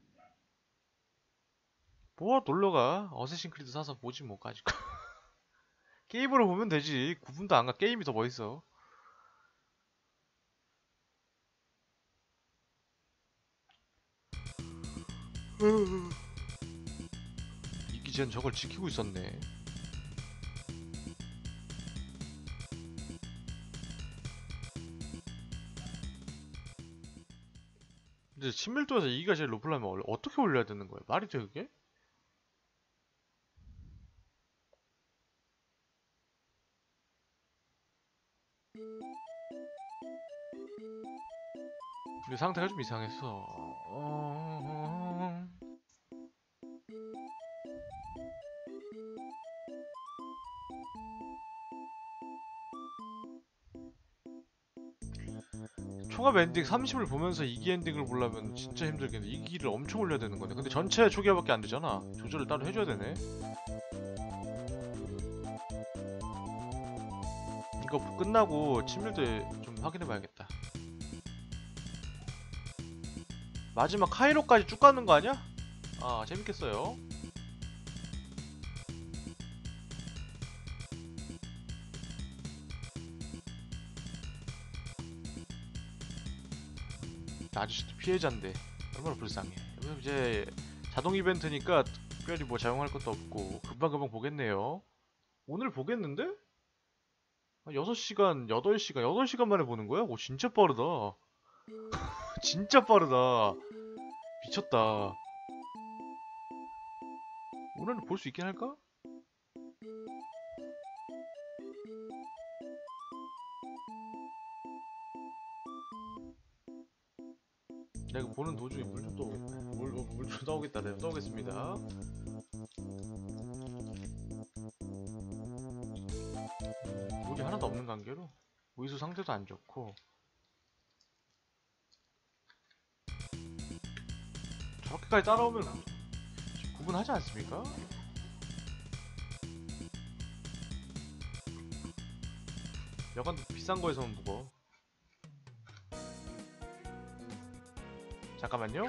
뭐 놀러가 어쌔신 크리드 사서 보지 뭐 가지고 게임으로 보면 되지. 구분도 안 가. 게임이 더 멋있어. 이기 전 저걸 지키고 있었네. 근데 친밀도에서 이기가 제일 높으려면 원래 어떻게 올려야 되는 거야? 말이 돼 그게? 근데 상태가 좀 이상했어. 어... 초갑 엔딩 삼십을 보면서 이 기 엔딩을 보려면 진짜 힘들겠네. 이 기를 엄청 올려야 되는 거네. 근데 전체 초기화밖에 안 되잖아. 조절을 따로 해줘야 되네. 이거 끝나고 친밀도 좀 확인해봐야겠다. 마지막 카이로까지 쭉 가는 거 아니야? 아 재밌겠어요. 아저씨도 피해자인데 얼마나 불쌍해. 이제 자동 이벤트니까 특별히 뭐 사용할 것도 없고 금방금방 보겠네요. 오늘 보겠는데? 여섯 시간, 여덟 시간, 여덟 시간 만에 보는 거야? 오 진짜 빠르다. 진짜 빠르다. 미쳤다. 오늘은 볼 수 있긴 할까? 내가 이거 보는 도중에 물 좀 떠오겠다. 물, 물 좀 떠오겠다. 내가 떠오겠습니다. 물이 하나도 없는 관계로 의수 상태도 안 좋고 저렇게까지 따라오면 구분하지 않습니까? 여간도 비싼 거에서는 무거워. 잠깐만요.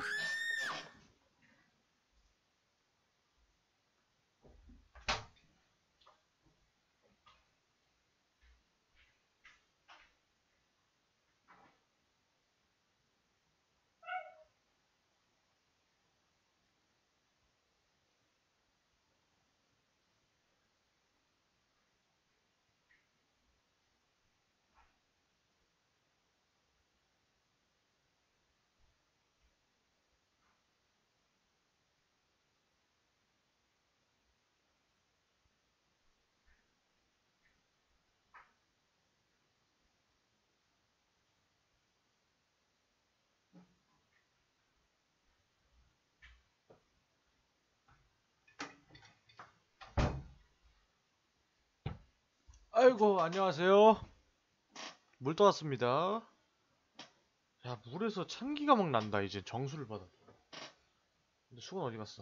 아이고 안녕하세요. 물 떠왔습니다. 야 물에서 찬기가 막 난다. 이제 정수를 받아. 근데 수건 어디 갔어?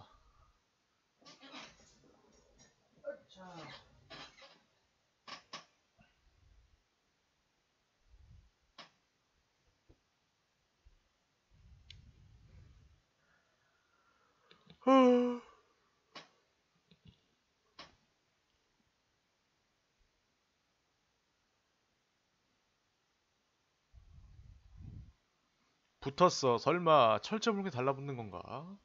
붙었어. 설마 철제물에 달라붙는 건가?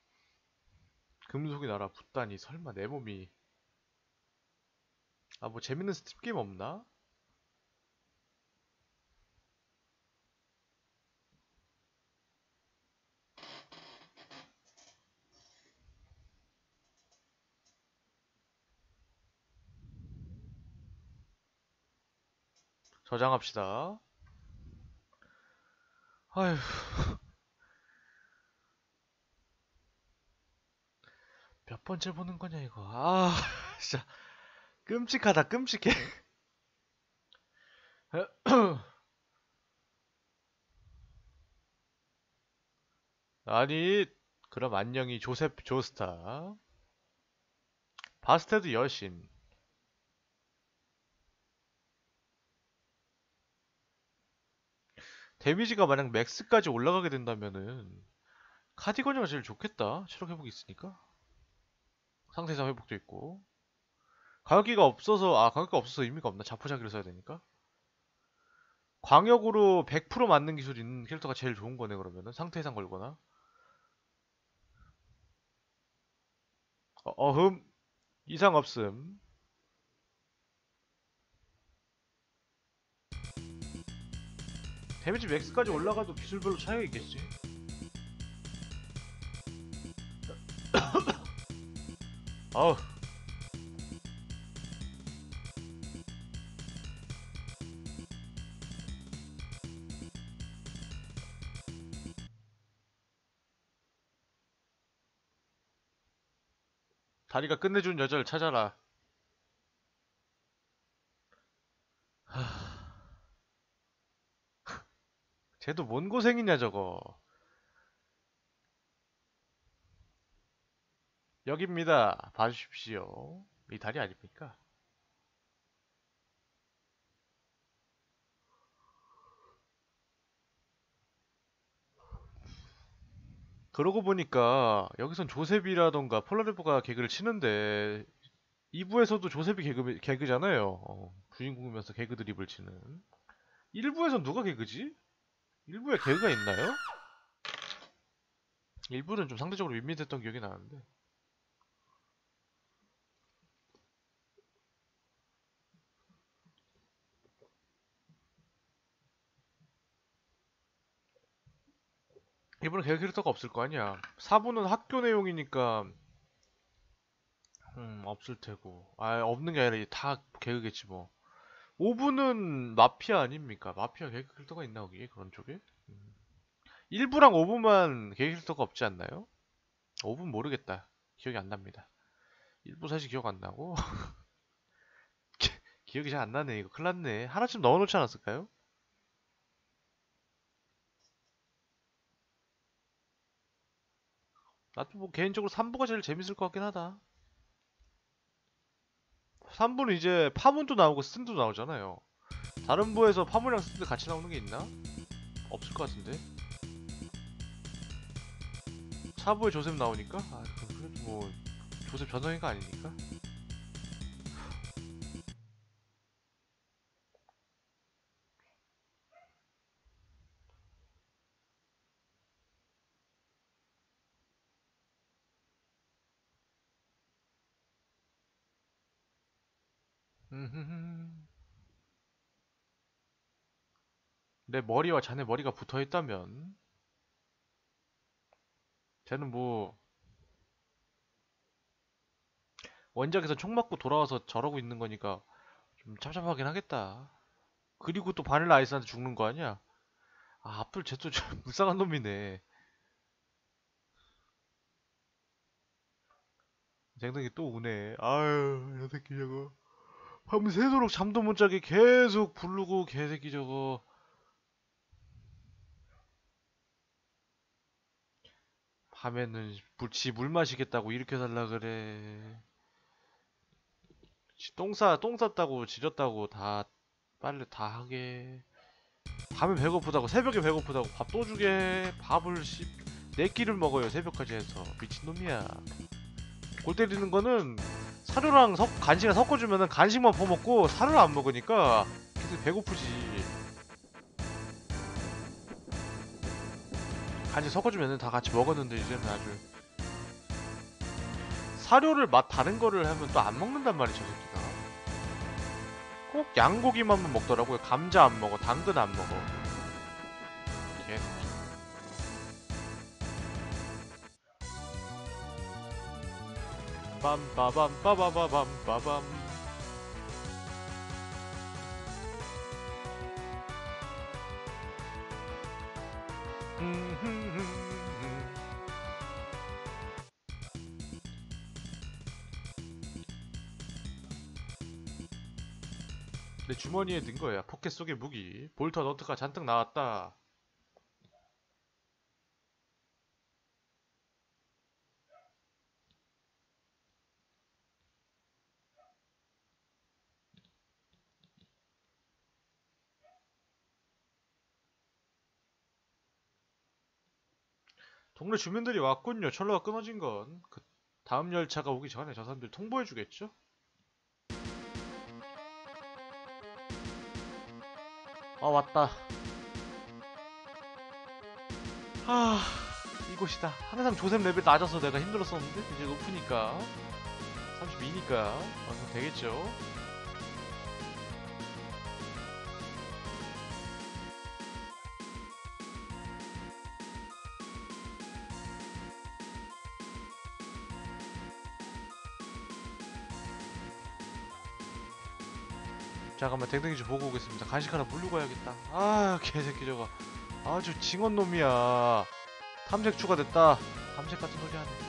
금속이 날아 붙다니 설마 내 몸이. 아 뭐 재밌는 스팀 게임 없나? 저장합시다. 아휴. 몇 번째 보는 거냐 이거. 아 진짜 끔찍하다 끔찍해. 아니 그럼 안녕히 조셉 조스타. 바스테드 여신. 데미지가 만약 맥스까지 올라가게 된다면은 카디건이가 제일 좋겠다. 체력 회복이 있으니까. 상태상 회복도 있고. 가격기가 없어서 아 가격기가 없어서 의미가 없나? 자포자기를 써야 되니까. 광역으로 백 퍼센트 맞는 기술이 있는 캐릭터가 제일 좋은 거네 그러면은. 상태 이상 걸거나. 어, 어흠. 이상 없음. 데미지 맥스까지 올라가도 기술별로 차이가 있겠지. 아우. 다리가 끝내준 여자를 찾아라. 하... 쟤도 뭔 고생이냐 저거. 여기입니다. 봐주십시오. 이 다리 아닙니까? 그러고 보니까 여기선 조셉이라던가 폴라리브가 개그를 치는데 이 부에서도 조셉이 개그, 개그잖아요. 어, 주인공이면서 개그 드립을 치는. 일 부에선 누가 개그지? 일 부에 개그가 있나요? 일 부는 좀 상대적으로 밋밋했던 기억이 나는데. 일 부는 개그 캐릭터가 없을 거 아니야. 사 부는 학교 내용이니까 음 없을 테고. 아 없는 게 아니라 다 개그겠지 뭐. 오 부는 마피아 아닙니까? 마피아 개그 캐릭터가 있나 거기 그런 쪽에? 음. 일 부랑 오 부만 개그 캐릭터가 없지 않나요? 오 부는 모르겠다. 기억이 안 납니다. 일 부 사실 기억 안 나고 기억이 잘 안 나네. 이거 큰일 났네. 하나쯤 넣어놓지 않았을까요? 나도 뭐 개인적으로 삼 부가 제일 재밌을 것 같긴 하다. 삼 부는 이제 파문도 나오고 스탠도 나오잖아요. 다른 부에서 파문이랑 스탠드 같이 나오는 게 있나? 없을 것 같은데. 사 부에 조셉 나오니까? 아, 그래도 뭐 조셉 전성인가 아니니까? 내 머리와 자네 머리가 붙어있다면 쟤는 뭐 원작에서 총 맞고 돌아와서 저러고 있는 거니까 좀 참참하긴 하겠다. 그리고 또 바닐라 아이스한테 죽는 거 아니야? 아, 앞둘 쟤또 좀 불쌍한 놈이네. 쟁둥이 또 우네. 아유, 이 새끼 저거. 밤새도록 잠도 못 자게 계속 부르고 개새끼 저거. 밤에는 물, 지 물 마시겠다고 일으켜달라 그래. 지 똥 싸, 똥 쌌다고 지렸다고 다 빨리 다 하게. 밤에 배고프다고 새벽에 배고프다고 밥 또 주게. 밥을 씨, 네 끼를 먹어요 새벽까지 해서. 미친놈이야. 골 때리는 거는 사료랑 섞, 간식을 섞어주면은 간식만 퍼먹고 사료를 안 먹으니까 계속 배고프지. 간식 섞어주면은 다 같이 먹었는데 이제는 아주 사료를 맛 다른 거를 하면 또 안 먹는단 말이죠, 저 새끼가. 꼭 양고기만 먹더라고요. 감자 안 먹어, 당근 안 먹어. 개새끼. 빰빠밤 빠바바밤 빠밤. 내 주머니에 든 거야. 포켓 속의 무기. 볼터 너트가 잔뜩 나왔다. 동네 주민들이 왔군요. 철로가 끊어진 건. 그 다음 열차가 오기 전에 저 사람들 통보해주겠죠? 아, 왔다. 아, 이곳이다. 항상 조셉 레벨 낮아서 내가 힘들었었는데 이제 높으니까 삼십이니까 완성 되겠죠? 잠깐만 댕댕이 좀 보고 오겠습니다. 간식 하나 물고 가야겠다. 아, 개새끼 저거 아주 징언놈이야. 탐색 추가됐다. 탐색 같은 소리 하네.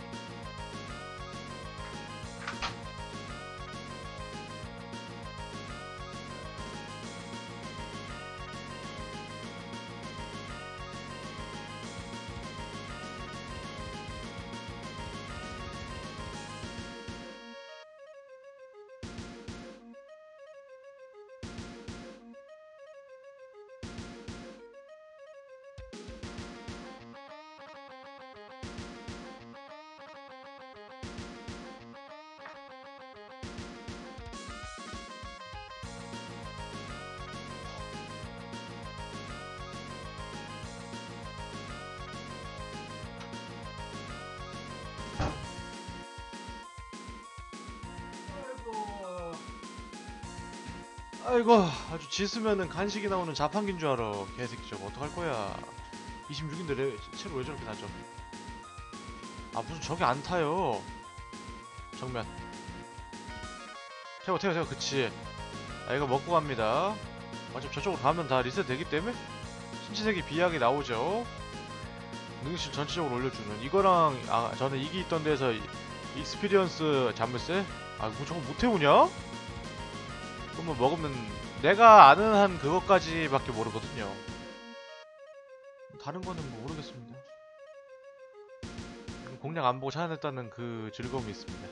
아이고, 아주 지으면은 간식이 나오는 자판기인 줄 알아. 개새끼 저거 어떡할 거야. 이십육인데 레, 채로 왜 저렇게 나죠? 아, 무슨 저게 안 타요. 정면 태워 태워 태워. 그치. 아, 이거 먹고 갑니다. 어차피 저쪽으로 가면 다 리셋 되기 때문에 신치색이 비약이 나오죠. 능력치를 전체적으로 올려주는 이거랑, 아, 저는 이기 있던 데서 이- 익스피리언스 자물쇠? 아, 뭐 저거 못 태우냐? 그러면 먹으면 내가 아는 한 그것까지밖에 모르거든요. 다른 거는 뭐 모르겠습니다. 공략 안 보고 찾아냈다는 그 즐거움이 있습니다.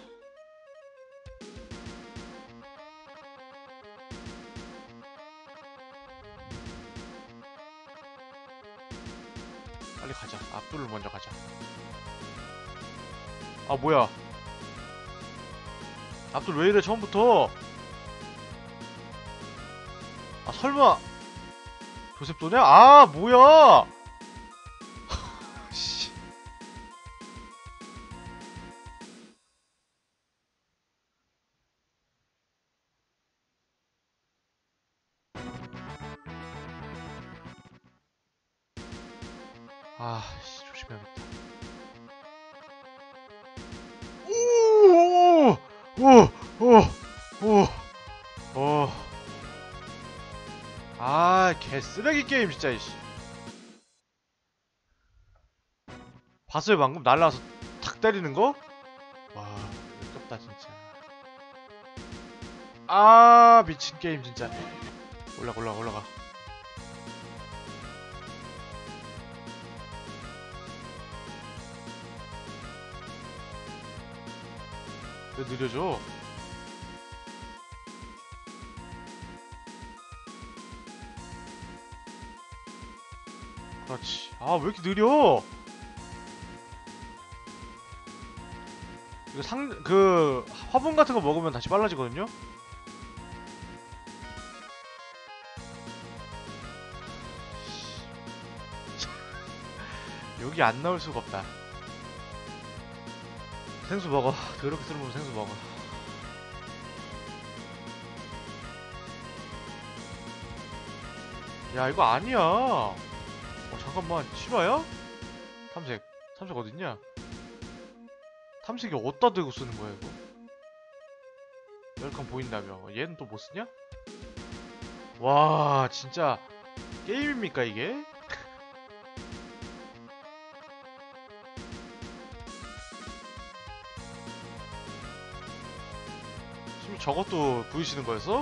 빨리 가자. 압둘을 먼저 가자. 아, 뭐야. 압둘 왜 이래 처음부터. 아, 설마 조셉도냐? 아, 뭐야. 씨. 아, 씨, 조심해야겠다. 오! 오! 오! 오! 오! 아, 개쓰레기 게임 진짜. 이씨. 봤어요 방금? 날라와서 탁 때리는 거? 와, 아깝다 진짜. 아, 미친 게임 진짜. 올라가 올라가 올라가. 왜 느려져? 그렇지. 아, 왜 이렇게 느려? 이거 상, 그, 화분 같은 거 먹으면 다시 빨라지거든요? 여기 안 나올 수가 없다. 생수 먹어. 더럽게 쓸모없는 생수 먹어. 야, 이거 아니야. 어, 잠깐만. 실화야? 탐색. 탐색 어딨냐? 탐색이 어디다 대고 쓰는 거야, 이거? 열칸 보인다며. 얘는 또 뭐 쓰냐? 와, 진짜. 게임입니까, 이게? 저것도 보이시는 거였어?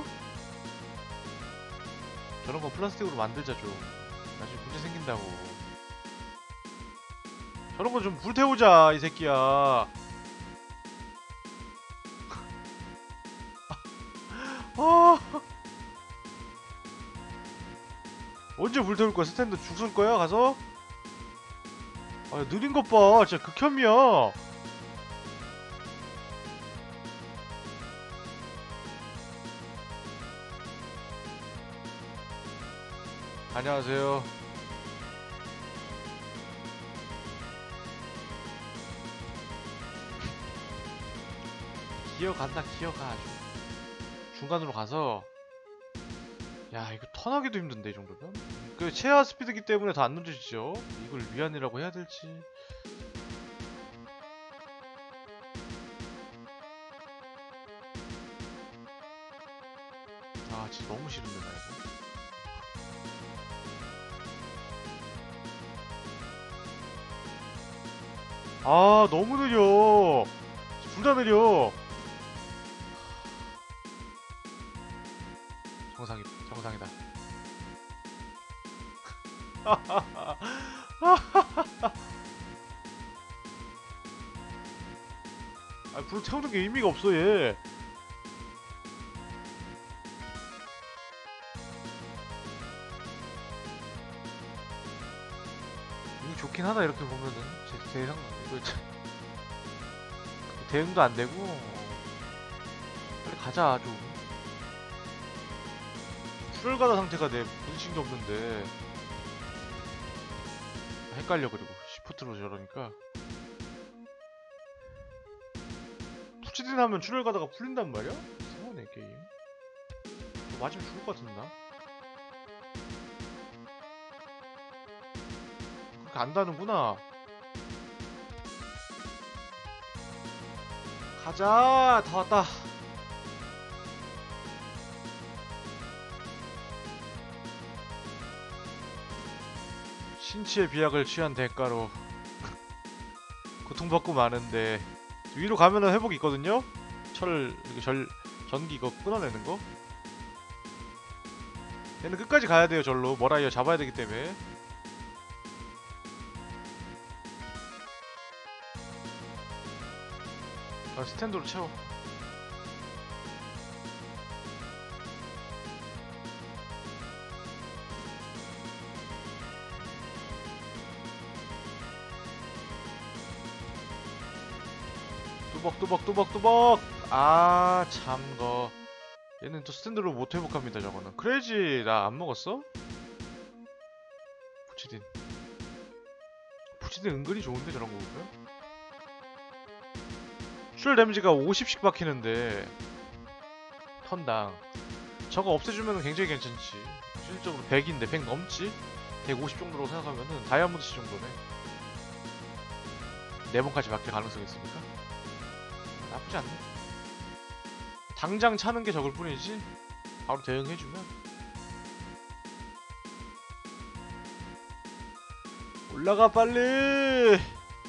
저런 거 플라스틱으로 만들자 좀. 나중에 문제 생긴다고. 저런 거 좀 불태우자 이 새끼야. 아 언제 불태울 거야? 스탠드 죽을 거야 가서? 아 느린 것 봐. 진짜 극혐이야. 안녕하세요. 기어간다 기어가 아주. 중간으로 가서 야 이거 턴하기도 힘든데 이 정도면? 그 체하 스피드기 때문에 더 안 늦어지죠? 이걸 위안이라고 해야 될지. 아 진짜 너무 싫은데 나 이거. 아 너무 느려. 둘 다 느려. 정상이 정상이다. 아 불 태우는 게 의미가 없어 얘. 이거 좋긴 하다 이렇게 보면은. 제 대상 이거 참 대응도 안 되고. 빨리 가자 좀. 출혈가다 상태가 내 부딪힌 게 없는데. 헷갈려. 그리고 시프트로 저러니까. 푸치딘 하면 출혈가다가 풀린단 말이야? 이상하네 게임. 맞으면 죽을 것 같은데 나? 그렇게 안다는구나. 가자. 다 왔다. 신치의 비약을 취한 대가로 고통받고 마는데 위로 가면은 회복이 있거든요? 철, 절, 전기 이거 끊어내는 거? 얘는 끝까지 가야 돼요 절로. 머라이어 잡아야 되기 때문에. 아, 스탠드로 채워. 뚜벅 뚜벅 뚜벅 뚜벅. 아 참거. 얘는 또 스탠드로 못 회복합니다 저거는. 크레이지 나 안 먹었어? 푸치딘 푸치딘 은근히 좋은데 저런 거 보면? 출 데미지가 오십씩 박히는데 턴당 저거 없애주면 굉장히 괜찮지. 실질적으로 백인데 백 넘지? 백오십 정도로 생각하면은 다이아몬드씨 정도네. 네 번까지 박힐 가능성이 있으니까 나쁘지 않네. 당장 차는 게 적을 뿐이지 바로 대응해주면. 올라가 빨리.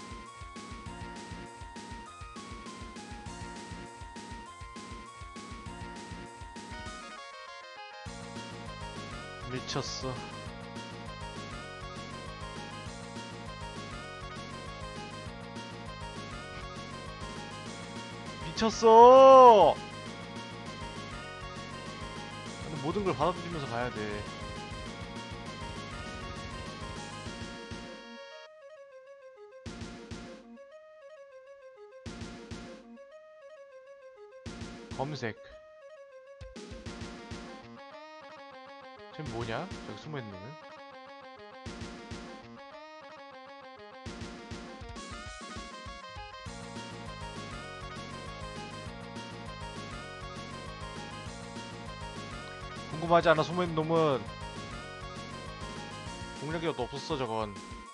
미쳤어. 미쳤어. 나는 모든 걸 받아들이면서 가야 돼. 검색. 쟤 뭐냐? 저기 숨어있는 애는? 궁금하지 않아 숨어있는 놈은. 공략이 없었어 저건.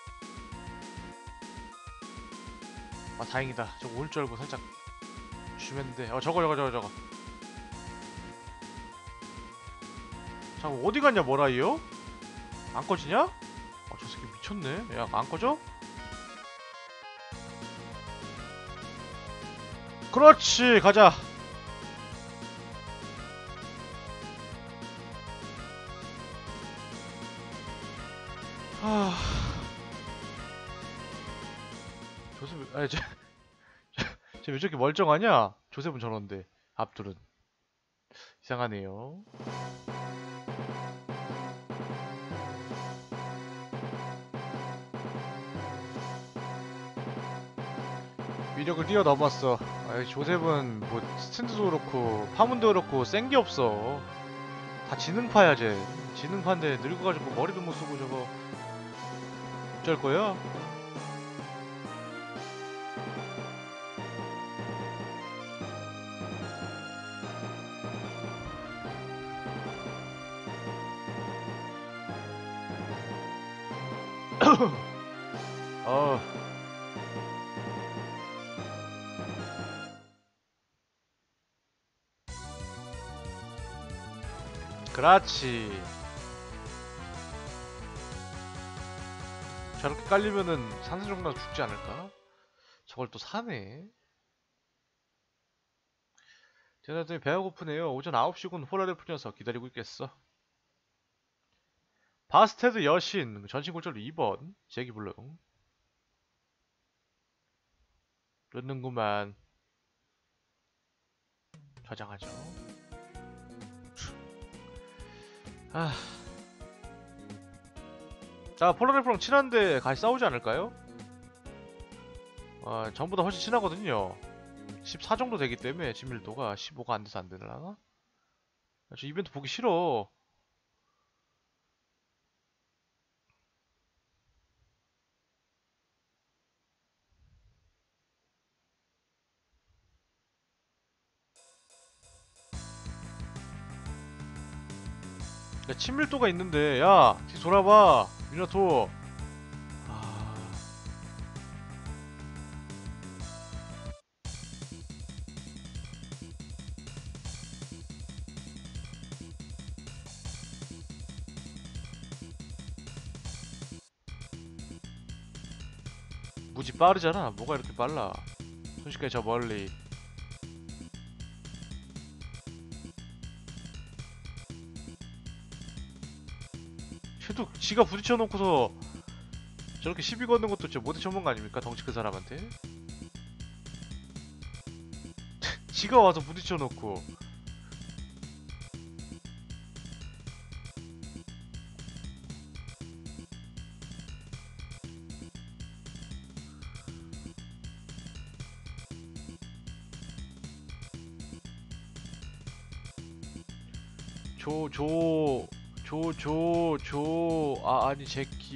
아 다행이다. 저거 올 줄 알고 살짝 주면 돼. 어 저거 저거 저거 저거. 잠깐 어디 갔냐 뭐라이요? 안 꺼지냐? 아 저 새끼 미쳤네. 야 안 꺼져? 그렇지 가자. 하... 조셉, 아니, 쟤, 쟤 왜 저렇게 멀쩡하냐? 조셉은 저런데, 앞둘은. 이상하네요. 위력을 뛰어넘었어. 아, 조셉은 뭐 스탠드도 그렇고 파문도 그렇고 센 게 없어. 다 지능파야 쟤. 지능파인데 늙어가지고 머리도 못 쓰고 저거 어쩔 거야? 어. 그렇지. 저렇게 깔리면은 산소정나 죽지 않을까? 저걸 또 사네. 제나더니 배가 고프네요. 오전 아홉 시군 호라를 풀려서 기다리고 있겠어. 바스테드 여신 전신 골절 이 번 제기 불능. 늦는구만. 저장하죠. 아. 자, 폴라리프랑 친한데 같이 싸우지 않을까요? 아, 전보다 훨씬 친하거든요. 십사 정도 되기 때문에 친밀도가 십오가 안 돼서 안 되려나? 저 이벤트 보기 싫어. 야, 친밀도가 있는데, 야, 뒤 돌아봐. 미나토. 아, 무지 빠르잖아. 뭐가 이렇게 빨라. 순식간에 저 멀리. 쟤도 지가 부딪혀놓고서 저렇게 시비 거는 것도 진짜 못해 쳐본 거 아닙니까? 덩치 큰 사람한테. 지가 와서 부딪혀놓고. 조, 조, 조, 조, 조, 아, 아니, 제키.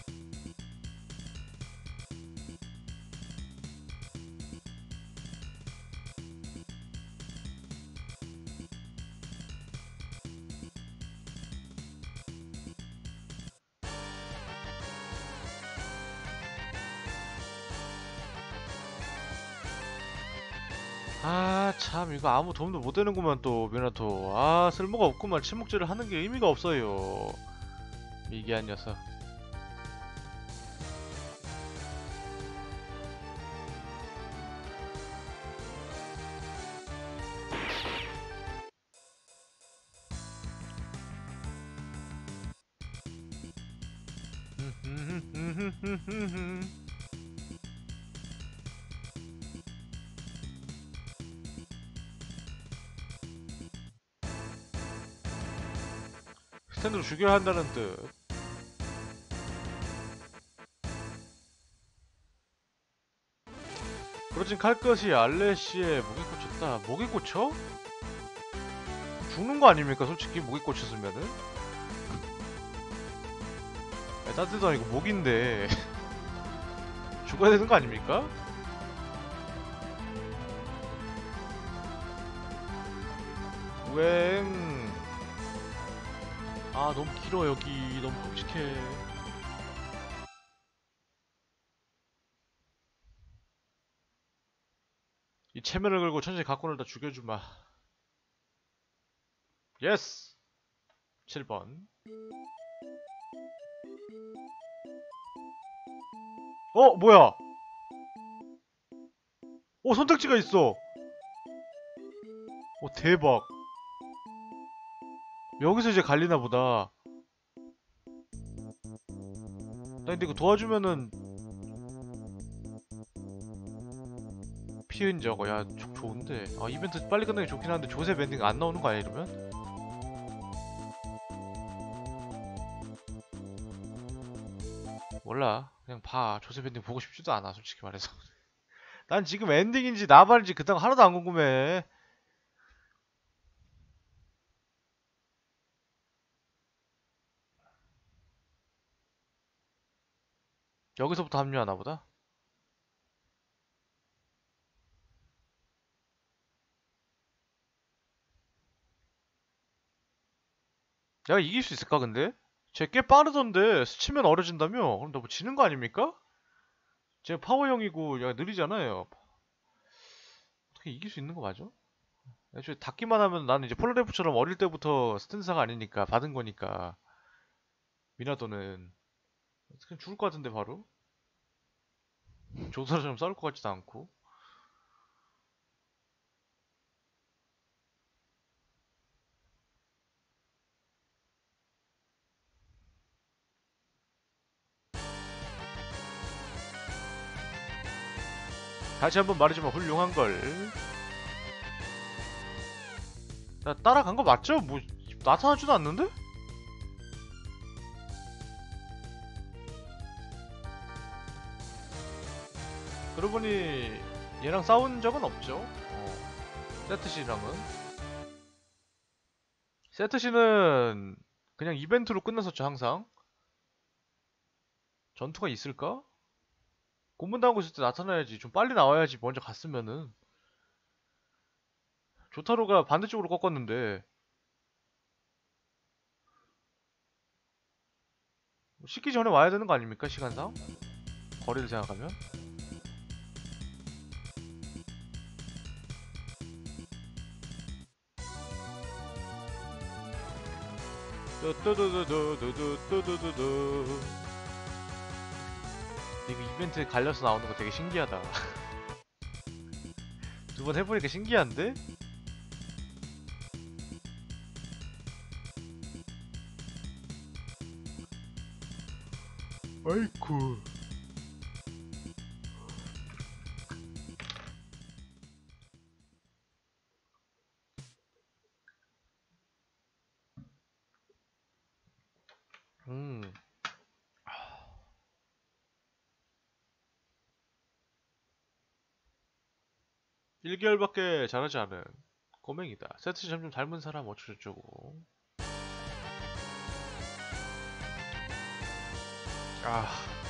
아, 참, 이거 아무 도움도 못 되는구만, 또, 미나토. 아, 쓸모가 없구만. 침묵질을 하는 게 의미가 없어요. 미개한 녀석. 스탠드로 죽여야 한다는 뜻. 부러진 칼끝이 알레시에 목에 꽂혔다. 목에 꽂혀? 죽는 거 아닙니까? 솔직히 목에 꽂혔으면은. 야, 따뜻도 아니고 목인데 죽어야 되는 거 아닙니까? 웽. 아, 너무 길어. 여기 너무 끔찍해. 이 체면을 걸고 천재 각본을 다 죽여주마. 예스. 칠 번. 어, 뭐야? 어, 선택지가 있어. 어, 대박. 여기서 이제 갈리나 보다. 근데 이거 도와주면은 피해 저거 야 조, 좋은데. 아 이벤트 빨리 끝나기 좋긴 한데 조셉 엔딩 안 나오는 거 아니야 이러면? 몰라. 그냥 봐. 조셉 엔딩 보고 싶지도 않아 솔직히 말해서. 난 지금 엔딩인지 나발인지 그딴 거 하나도 안 궁금해. 여기서부터 합류하나 보다. 내가 이길 수 있을까 근데? 쟤 꽤 빠르던데 스치면 어려진다며? 그럼 너 뭐 지는 거 아닙니까? 쟤 파워형이고 야 느리잖아요. 어떻게 이길 수 있는 거 맞아? 애초에 닿기만 하면 나는 이제 폴라레프처럼 어릴 때부터 스탠스가 아니니까 받은 거니까. 미나도는 그냥 죽을 것 같은데 바로? 조사처럼 싸울 것 같지도 않고. 다시 한번 말해주면 훌륭한걸. 나 따라간 거 맞죠? 뭐 나타나지도 않는데? 그러고 보니 얘랑 싸운 적은 없죠. 어. 세트씨랑은. 세트씨는 그냥 이벤트로 끝났었죠 항상. 전투가 있을까? 고문당하고 있을 때 나타나야지. 좀 빨리 나와야지 먼저 갔으면은. 조타로가 반대쪽으로 꺾었는데 식기 전에 와야 되는 거 아닙니까 시간상? 거리를 생각하면. 뚜뚜두두두두두두두두. 이거 이벤트에 갈려서 나오는 거 되게 신기하다. 두 번 해보니까 신기한데? 아이쿠. 음. 일 개월밖에 자라지 않은 꼬맹이다. 세트 점점 닮은 사람 어쩌저쩌고. 아.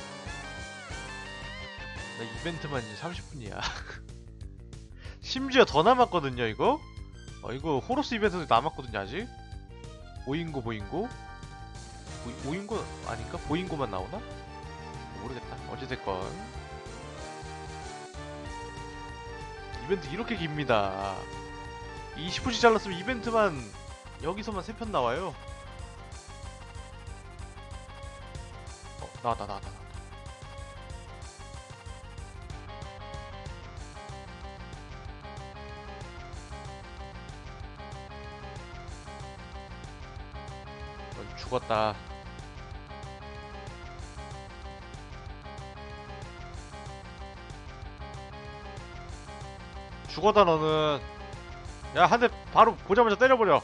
나 이벤트만 이제 삼십 분이야. 심지어 더 남았거든요 이거? 어 이거 호러스 이벤트도 남았거든요 아직? 오인고 보인고? 오, 오인고 아닌가? 보인고만 나오나? 모르겠다. 어찌됐건 이벤트 이렇게 깁니다. 이십 분씩 잘랐으면 이벤트만 여기서만 세 편 나와요. 어 나왔다 나왔다 나왔다. 넌 죽었다. 죽어다 너는. 야 한 대 바로 보자마자 때려버려.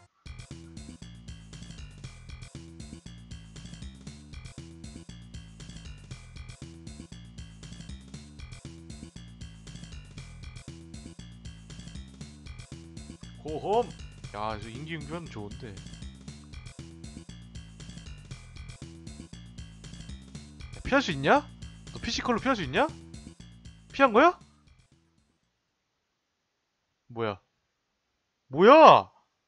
고홈. 야 저 인기응변 좋은데. 피할 수 있냐? 너 피지컬로 피할 수 있냐? 피한 거야? 뭐야? 뭐야?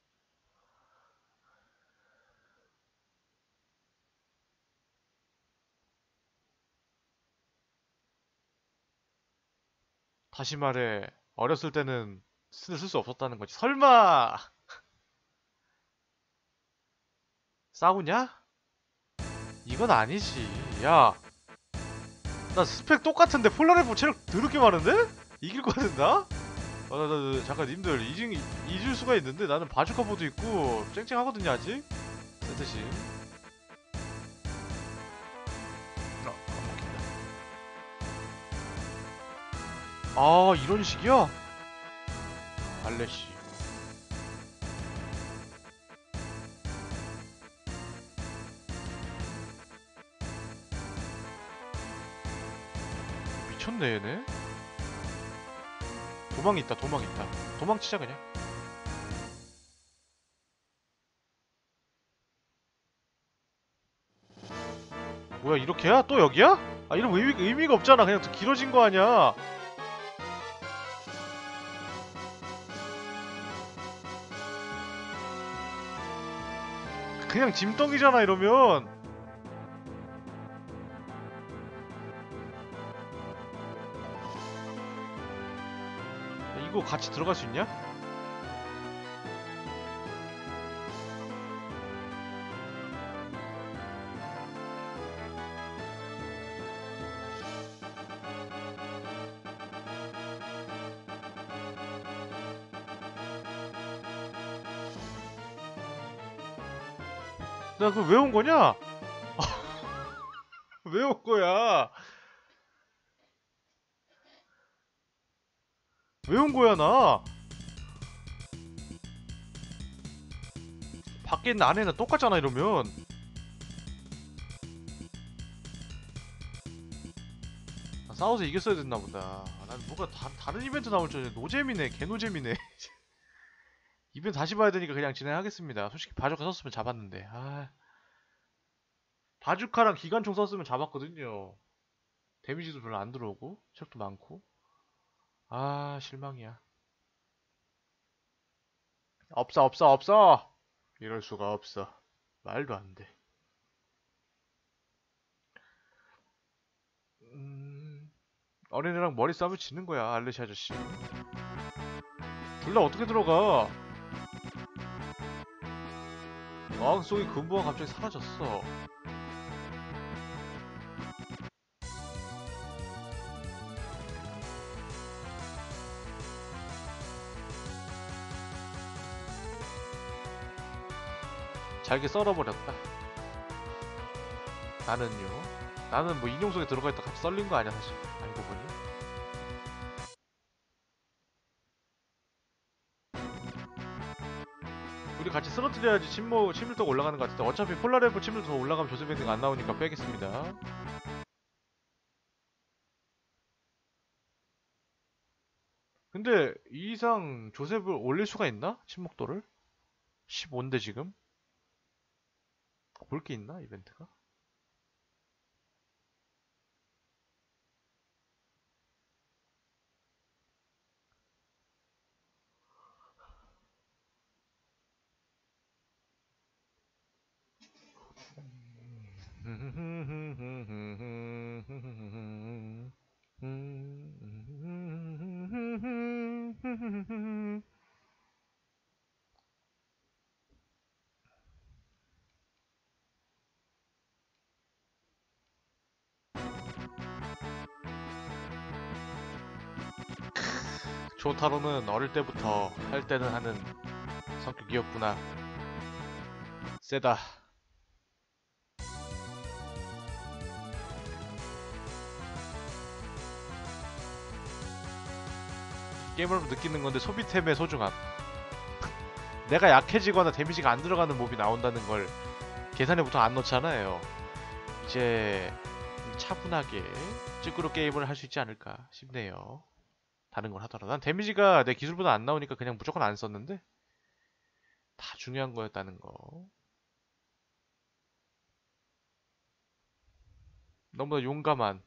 다시 말해 어렸을 때는 스를 쓸 수 없었다는 거지. 설마 싸우냐? 이건 아니지. 야, 나 스펙 똑같은데 폴라레프 체력 더럽게 많은데? 이길 것 같은데? 나? 아, 나, 나, 나, 잠깐 님들 이중 잊을 수가 있는데 나는 바주카 보드 있고 쨍쨍하거든요 아직. 세트씨. 아, 이런 식이야? 알레시. 미쳤네 얘네. 도망 있다, 도망 있다. 도망치자 그냥. 뭐야, 이렇게야? 또 여기야? 아, 이런 의미, 의미가 없잖아. 그냥 더 길어진 거 아니야. 그냥 짐덩이잖아 이러면. 이거 같이 들어갈 수 있냐? 나 그거 왜 온 거냐? 왜 온 거야? 왜 온 거야 나? 밖에 있는 안에는 똑같잖아 이러면. 아, 싸워서 이겼어야 됐나 보다. 아, 난 뭐가 다, 다른 이벤트 나올 줄 알았는데 노잼이네. 개노잼이네. 이벤트 다시 봐야 되니까 그냥 진행하겠습니다. 솔직히 바주카 썼으면 잡았는데. 아, 바주카랑 기관총 썼으면 잡았거든요. 데미지도 별로 안 들어오고 체력도 많고. 아, 실망이야. 없어 없어 없어. 이럴 수가 없어. 말도 안 돼. 음... 어린애랑 머리 싸움을 지는 거야, 알레시 아저씨. 둘 다 어떻게 들어가? 어항 속의 근부가 갑자기 사라졌어. 잘게 썰어버렸다. 나는요? 나는 뭐 인형 속에 들어가 있다 같이 썰린 거 아니야 사실. 알고 보니. 우리 같이 쓰러뜨려야지 침모, 침밀도가 올라가는 것 같은데 어차피 폴라레프 침밀도 더 올라가면 조세밴딩 안 나오니까 빼겠습니다. 근데 이 이상 조셉을 올릴 수가 있나? 침묵도를? 십오인데 지금? 볼 게 있나 이벤트가? 조타로는 어릴 때부터 할 때는 하는 성격이었구나. 세다. 게임을 느끼는 건데 소비템의 소중함. 내가 약해지거나 데미지가 안 들어가는 몹이 나온다는 걸 계산에 보통 안 넣잖아요. 이제 차분하게 찌그로 게임을 할 수 있지 않을까 싶네요. 다른 걸 하더라도 난 데미지가 내 기술보다 안 나오니까 그냥 무조건 안 썼는데 다 중요한 거였다는 거. 너무나 용감한.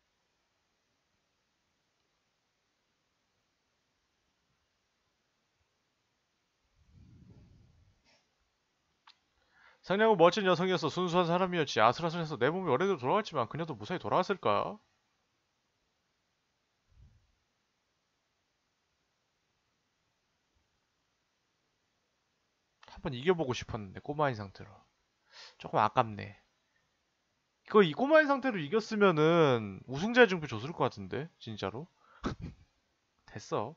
상냥하고 멋진 여성이어서 순수한 사람이었지. 아슬아슬해서 내 몸이 원래대로 돌아갔지만 그녀도 무사히 돌아왔을까? 한번 이겨보고 싶었는데 꼬마인 상태로 조금 아깝네. 이거 이 꼬마인 상태로 이겼으면은 우승자의 증표 줬을 것 같은데 진짜로. 됐어.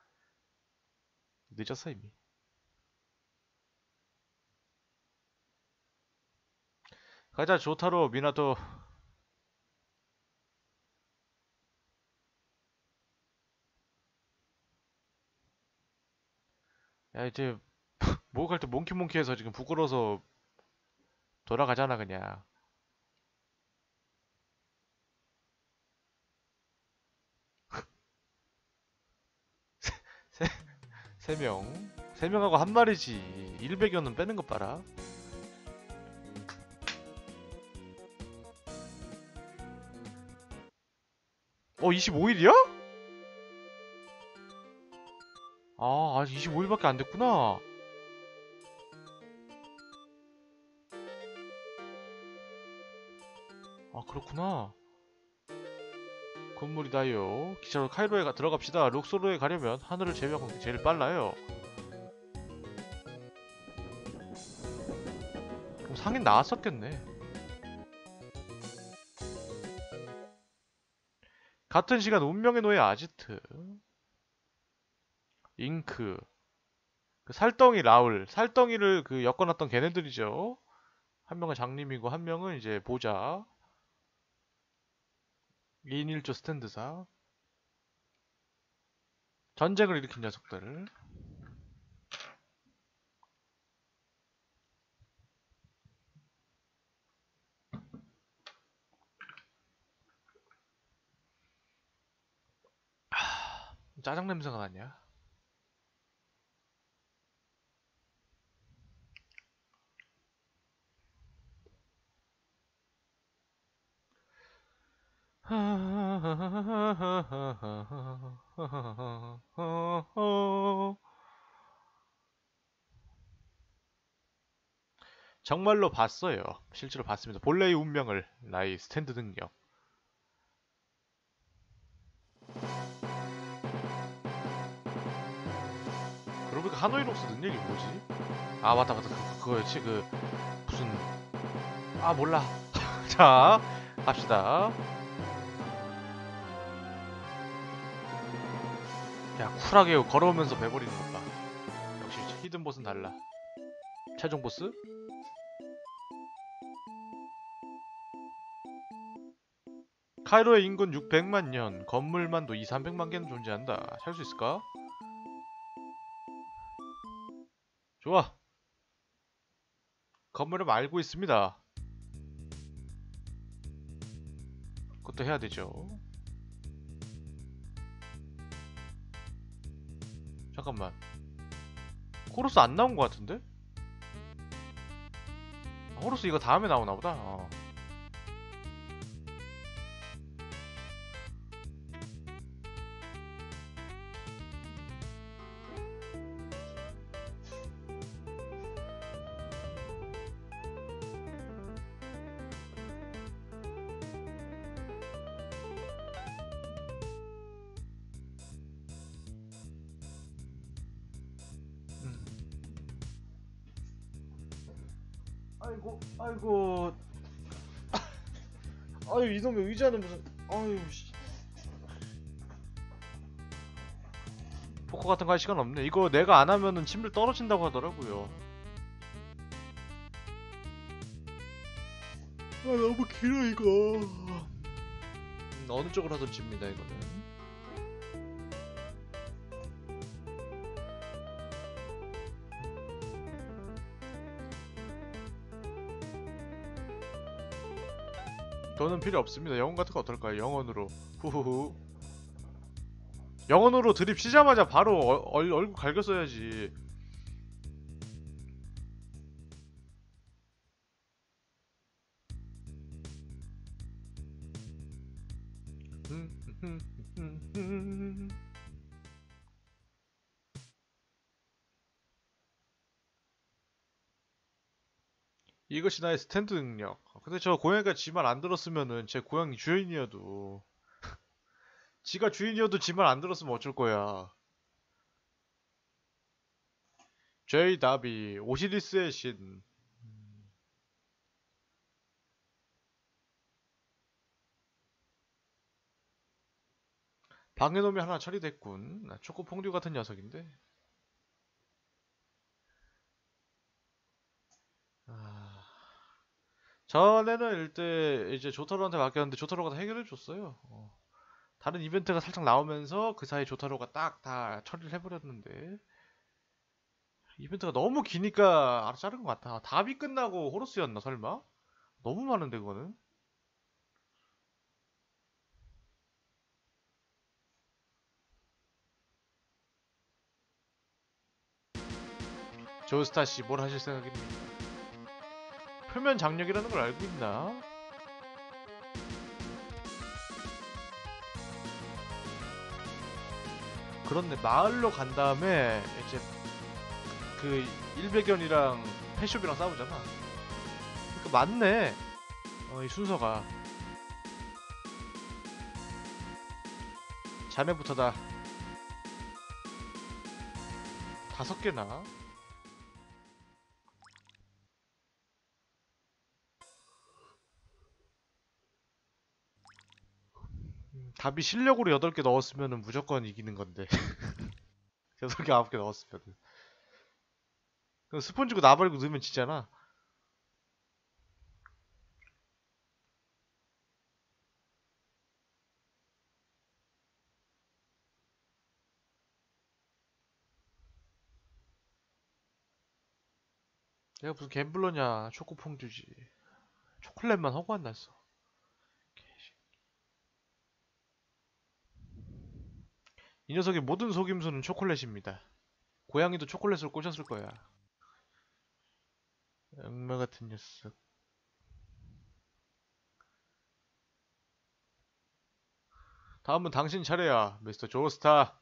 늦었어 이미. 가자 조타로 미나토. 야 이제 목욕할 때 몽키몽키해서 지금 부끄러워서 돌아가잖아 그냥. 세, 세 명. 세 명하고 한 마리지. 일백 원은 빼는 것 봐라. 어, 이십오 일이야? 아, 아직 이십오 일밖에 안 됐구나. 아, 그렇구나. 건물이다요. 기차로 카이로에 가, 들어갑시다. 룩소르에 가려면 하늘을 제외하고 제일 빨라요. 그럼 상인 나왔었겠네. 같은 시간 운명의 노예 아지트. 잉크. 그 살덩이 라울. 살덩이를 그 엮어놨던 걔네들이죠. 한 명은 장님이고 한 명은 이제 보자. 이 인 일 조 스탠드사. 전쟁을 일으킨 녀석들. 짜장 냄새가 나냐? 정말로 봤어요. 실제로 봤습니다. 본래의 운명을 나의 스탠드 능력. 그러고 보니까 하노이록스 능력이 뭐지? 아 맞다 맞다 그, 그거였지 그 무슨 아 몰라. 자 갑시다. 야 쿨하게 걸어오면서 배버리는 것 봐. 역시 히든 보스는 달라. 최종 보스? 카이로의 인근 육백만 년, 건물만도 이삼백만 개는 존재한다. 살 수 있을까? 좋아. 건물을 알고 있습니다. 그것도 해야 되죠. 잠깐만. 호루스 안 나온 것 같은데? 아, 호루스 이거 다음에 나오나 보다. 어. 음. 아이고, 아이고. 아유, 이놈의 의자는 무슨. 아유, 씨. 포커 같은 거 할 시간 없네. 이거 내가 안 하면은 침대 떨어진다고 하더라고요. 아, 너무 길어, 이거. 음, 어느 쪽으로 하든 집니다, 이거는. 더는 필요 없습니다. 영혼 같은 거 어떨까요? 영혼으로. 후후후. 영혼으로 드립 치자마자 바로 얼, 얼, 얼굴 갈겨 써야지. 이것이 나의 스탠드 능력. 근데 저 고양이가 지 말 안 들었으면은 제 고양이 주인이어도 지가 주인이어도 지 말 안 들었으면 어쩔 거야. 제이 다비 오시리스의 신. 방해놈이 하나 처리됐군. 나 초코 퐁듀 같은 녀석인데. 아... 전에는 일대 이제 조타로한테 맡겼는데 조타로가 다 해결해 줬어요. 어. 다른 이벤트가 살짝 나오면서 그 사이 조타로가 딱 다 처리를 해버렸는데 이벤트가 너무 기니까 알아서 자른 것 같아. 답이 끝나고 호러스였나 설마? 너무 많은데 그거는? 조스타씨 뭘 하실 생각입니까? 표면 장력이라는 걸 알고 있나? 그렇네. 마을로 간 다음에 이제 그 일백연이랑 패숍이랑 싸우잖아. 그 맞네. 어, 이 순서가. 자네부터다. 다섯 개나? 음, 답이 실력으로 여덟 개 넣었으면 무조건 이기는 건데. 여덟 개, 아홉 개 넣었으면. 그럼 스폰 주고 나버리고 넣으면 지잖아. 내가 무슨 갬블러냐. 초코퐁 주지. 초콜릿만 허구한 났어. 이 녀석의 모든 속임수는 초콜릿입니다. 고양이도 초콜릿을 꽂았을 거야. 악마 같은 녀석. 다음은 당신 차례야, 미스터 조스타.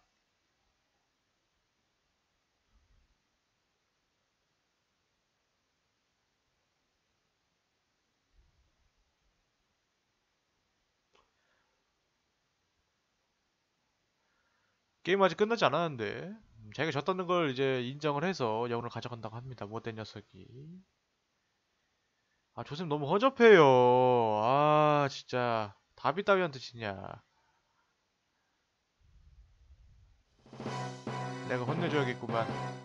게임 아직 끝나지 않았는데 음, 자기가 졌다는 걸 이제 인정을 해서 영혼을 가져간다고 합니다. 못된 녀석이. 아, 조셉 너무 허접해요. 아, 진짜 다비 따위한테 지냐. 내가 혼내줘야겠구만.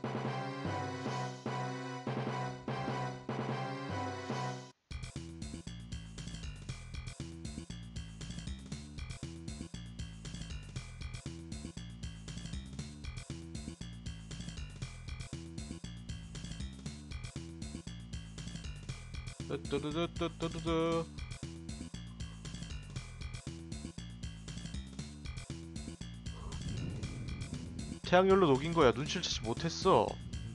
뚜뚜뚜뚜뚜뚜뚜. 태양열로 녹인 거야. 눈치를 채지 못했어.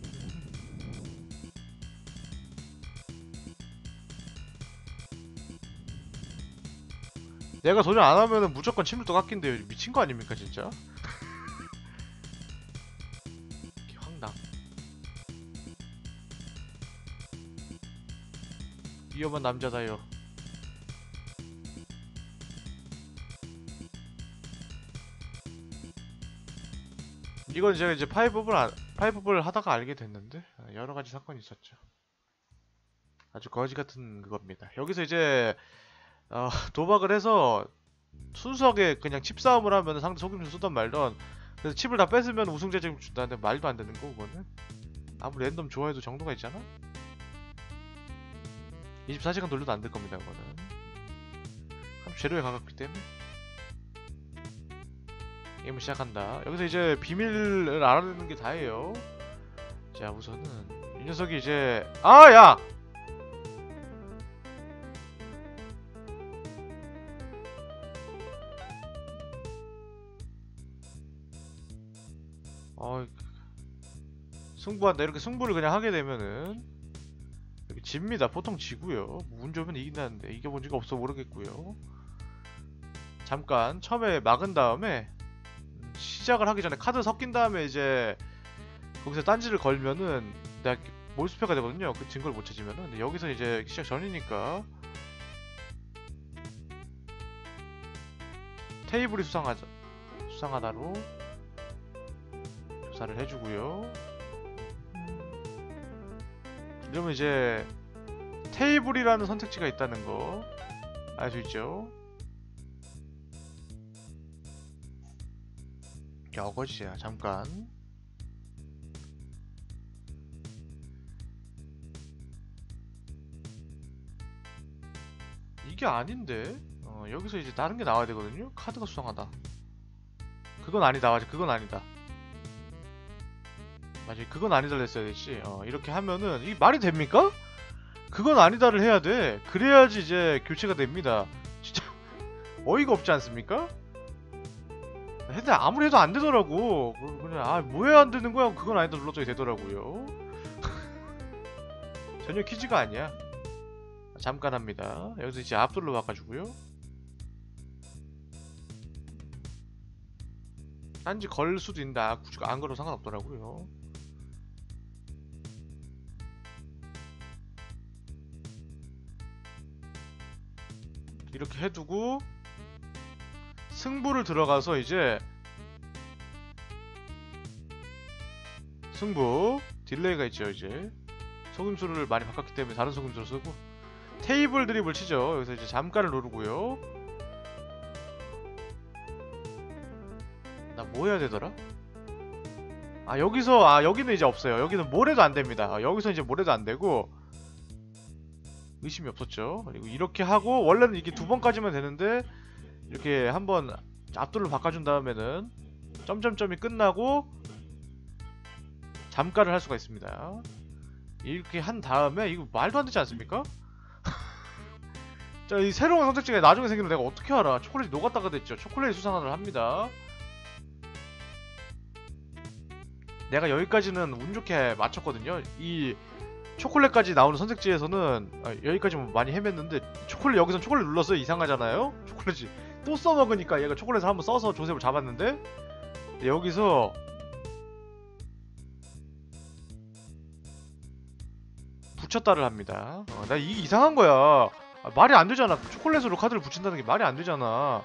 내가 도전 안 하면은 무조건 침묵도 깎인대요. 미친 거 아닙니까, 진짜? 황당. 위험한 남자다요. 이건 제가 이제 파이브볼 안, 파이브볼 하다가 알게 됐는데 여러 가지 사건이 있었죠. 아주 거지 같은 그겁니다. 여기서 이제 어, 도박을 해서 순수하게 그냥 칩 싸움을 하면 상대 속임수 쏘던 말던, 그래서 칩을 다 뺏으면 우승 제재금 준다는데 말도 안 되는 거 그거는. 아무리 랜덤 좋아해도 정도가 있잖아. 이십사 시간 돌려도 안 될 겁니다 그거는. 한 재료에 가깝기 때문에. 게임을 시작한다. 여기서 이제 비밀을 알아내는 게 다예요. 자, 우선은 이 녀석이 이제 아, 야! 어, 승부한다. 이렇게 승부를 그냥 하게 되면은 이렇게 집니다. 보통 지고요. 운 좋으면 이긴다는데 이겨본 적이 없어 모르겠고요. 잠깐 처음에 막은 다음에 음, 시작을 하기 전에 카드 섞인 다음에 이제 거기서 딴지를 걸면은 내가 몰수표가 되거든요. 그 증거를 못 찾으면은. 근데 여기서 이제 시작 전이니까 테이블이 수상하자, 수상하다로 조사를 해주고요. 이러면 이제 테이블이라는 선택지가 있다는 거 알 수 있죠. 여거지야. 잠깐 이게 아닌데 어, 여기서 이제 다른 게 나와야 되거든요. 카드가 수상하다. 그건 아니다. 맞아, 그건 아니다. 맞아, 그건 아니다를 했어야 됐지. 어, 이렇게 하면은 이 말이 됩니까? 그건 아니다를 해야 돼. 그래야지 이제 교체가 됩니다. 진짜 어이가 없지 않습니까? 근데 아무리 해도 안 되더라고. 그냥 아 뭐야 안 되는 거야? 그건 아니다 눌렀더니 되더라고요. 전혀 퀴즈가 아니야. 잠깐 합니다. 여기서 이제 앞돌로 바꿔주고요. 단지 걸 수도 있는데 아, 굳이 안 걸어도 상관없더라고요. 이렇게 해두고 승부를 들어가서 이제 승부 딜레이가 있죠. 이제 속임수를 많이 바꿨기 때문에 다른 속임수를 쓰고 테이블 드립을 치죠. 여기서 이제 잠깐을 누르고요. 나 뭐 해야 되더라? 아 여기서 아 여기는 이제 없어요. 여기는 뭘 해도 안 됩니다. 아, 여기서 이제 뭘 해도 안 되고 의심이 없었죠. 그리고 이렇게 하고 원래는 이게 두 번까지만 되는데 이렇게 한번 앞돌을 바꿔준 다음에는 점점점이 끝나고 잠가를 할 수가 있습니다. 이렇게 한 다음에 이거 말도 안 되지 않습니까? 자, 이 새로운 선택지가 나중에 생기는 내가 어떻게 알아? 초콜릿이 녹았다가 됐죠. 초콜릿 수상화를 합니다. 내가 여기까지는 운 좋게 맞췄거든요. 이 초콜릿까지 나오는 선택지에서는 아, 여기까지 많이 헤맸는데 초콜릿 여기서 초콜릿 눌렀어요. 이상하잖아요? 초콜릿이 또 써먹으니까 얘가 초콜릿을 한번 써서 조셉을 잡았는데 여기서 붙였다를 합니다. 어, 나 이게 이상한 거야. 아, 말이 안 되잖아. 초콜릿으로 카드를 붙인다는 게 말이 안 되잖아.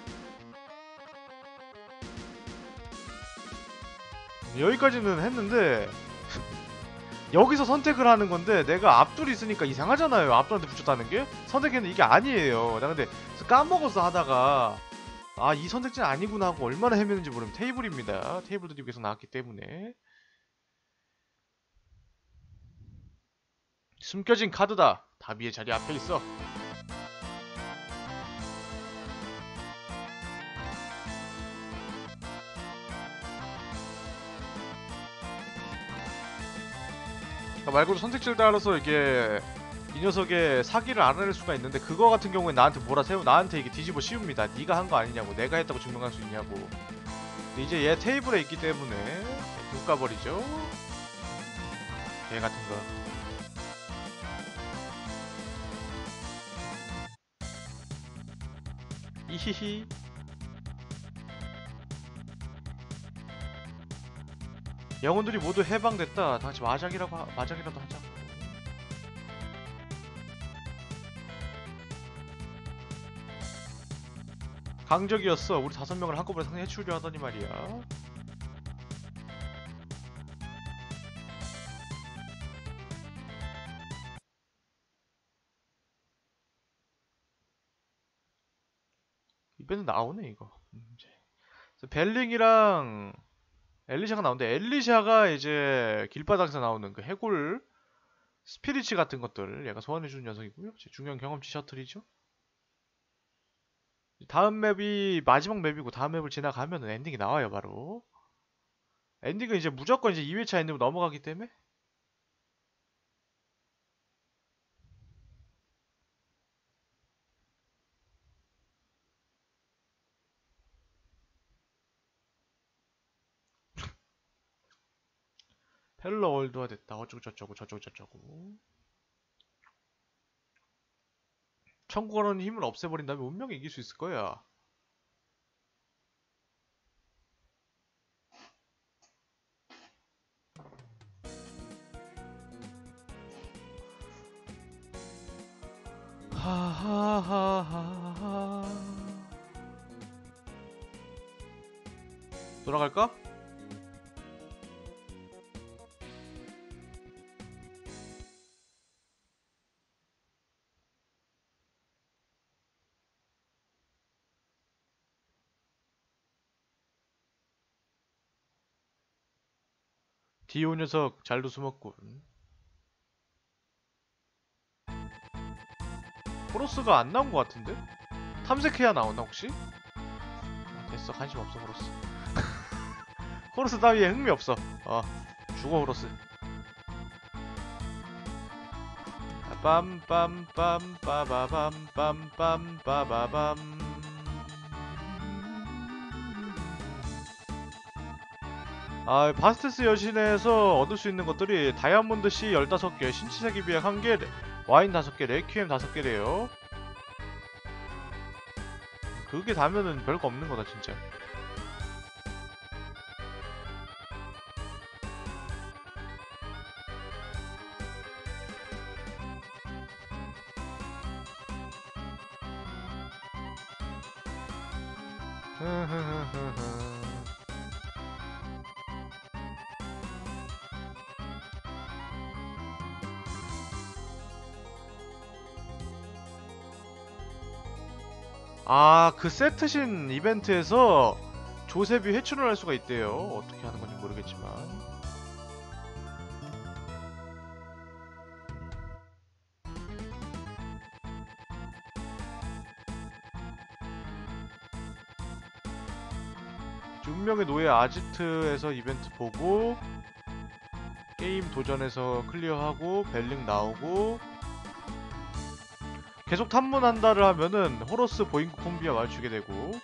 여기까지는 했는데 여기서 선택을 하는 건데 내가 앞둘이 있으니까 이상하잖아요. 앞둘한테 붙였다는 게 선택했는데 이게 아니에요. 나 근데 까먹어서 하다가 아 이 선택지는 아니구나 하고 얼마나 헤매는지 모르면 테이블입니다. 테이블 드립 계속 나왔기 때문에 숨겨진 카드다. 다비의 자리 앞에 있어. 말고도 선택지를 따라서 이게 이 녀석의 사기를 알아낼 수가 있는데 그거 같은 경우에 나한테 몰아세우 나한테 이게 뒤집어 씌웁니다. 네가 한 거 아니냐고 내가 했다고 증명할 수 있냐고. 근데 이제 얘 테이블에 있기 때문에 못 가버리죠. 얘 같은 거. 이히히. 영혼들이 모두 해방됐다. 다같이 마작이라고 하, 마작이라도 하자. 강적이었어. 우리 다섯 명을 한꺼번에 상대 해치우려 하더니 말이야. 이번엔 나오네 이거. 음, 이제. 벨링이랑 엘리샤가 나오는데 엘리샤가 이제 길바닥에서 나오는 그 해골 스피리치 같은 것들을 얘가 소환해주는 녀석이고요. 제 중요한 경험치 셔틀이죠. 다음 맵이 마지막 맵이고 다음 맵을 지나가면 엔딩이 나와요 바로. 엔딩은 이제 무조건 이제 이 회차 엔딩으로 넘어가기 때문에 펠러 월드화 됐다. 어쩌고저쩌고 저쩌고저쩌고. 천국어라는 힘을 없애버린다면 운명이 이길 수 있을 거야. 하하하하. 돌아갈까? 디오 녀석 잘도 숨었군. 포로스가 안 나온 것 같은데? 탐색해야 나오나 혹시? 아, 됐어 관심 없어 포로스. 포로스 따위에 흥미 없어. 어 죽어 호러스. 빰빰빰 빠바밤 빰빰 빠바밤. 아, 바스테스 여신에서 얻을 수 있는 것들이 다이아몬드 씨 열다섯 개, 신치사기 비약 한 개, 와인 다섯 개, 레퀴엠 다섯 개래요. 그게 다면은 별거 없는 거다 진짜. 아, 그 세트신 이벤트에서 조셉이 회춘을 할 수가 있대요. 어떻게 하는 건지 모르겠지만. 운명의 노예 아지트에서 이벤트 보고 게임 도전에서 클리어하고 벨링 나오고 계속 탐문한다를 하면은 호러스 보잉크 콤비와 맞추게 되고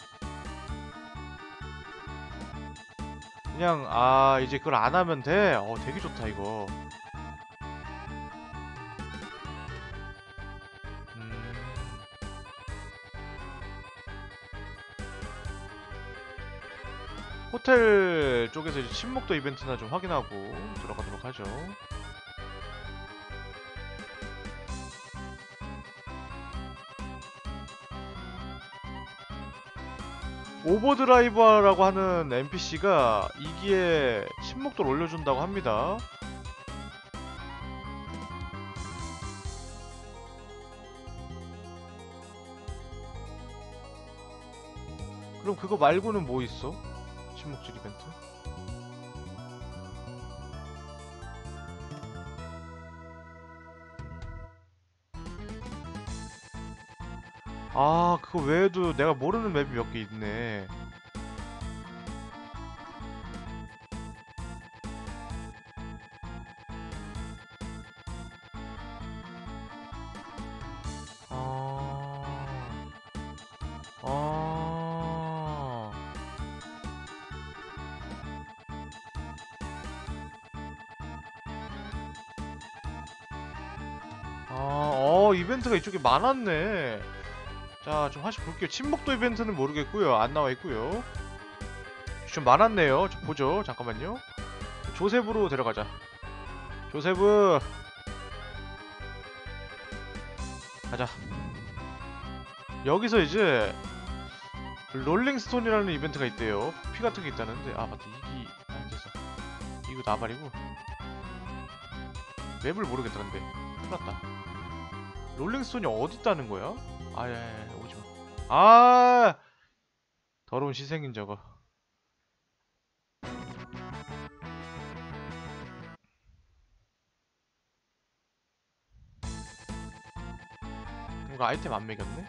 그냥 아 이제 그걸 안 하면 돼. 어 되게 좋다 이거. 음. 호텔 쪽에서 이제 침묵도 이벤트나 좀 확인하고 들어가도록 하죠. 오버드라이버라고 하는 엔피씨가 이 기에 침묵도를 올려준다고 합니다. 그럼 그거 말고는 뭐 있어? 침묵질 이벤트? 아, 그거 외에도 내가 모르는 맵이 몇 개 있네. 아... 아... 아, 어, 이벤트가 이쪽에 많았네. 자, 좀 하나씩 볼게요. 침묵도 이벤트는 모르겠고요. 안 나와 있고요. 좀 많았네요. 좀 보죠. 잠깐만요. 조셉으로 데려가자. 조셉은 가자. 여기서 이제 롤링스톤이라는 이벤트가 있대요. 피 같은 게 있다는데 아 맞다 이기 안 돼서 이거 나발이고 맵을 모르겠다. 근데 큰일났다. 롤링스톤이 어디 있다는 거야? 아야야야 오지마. 아 더러운 시생인 저거. 이거 아이템 안 매겼네?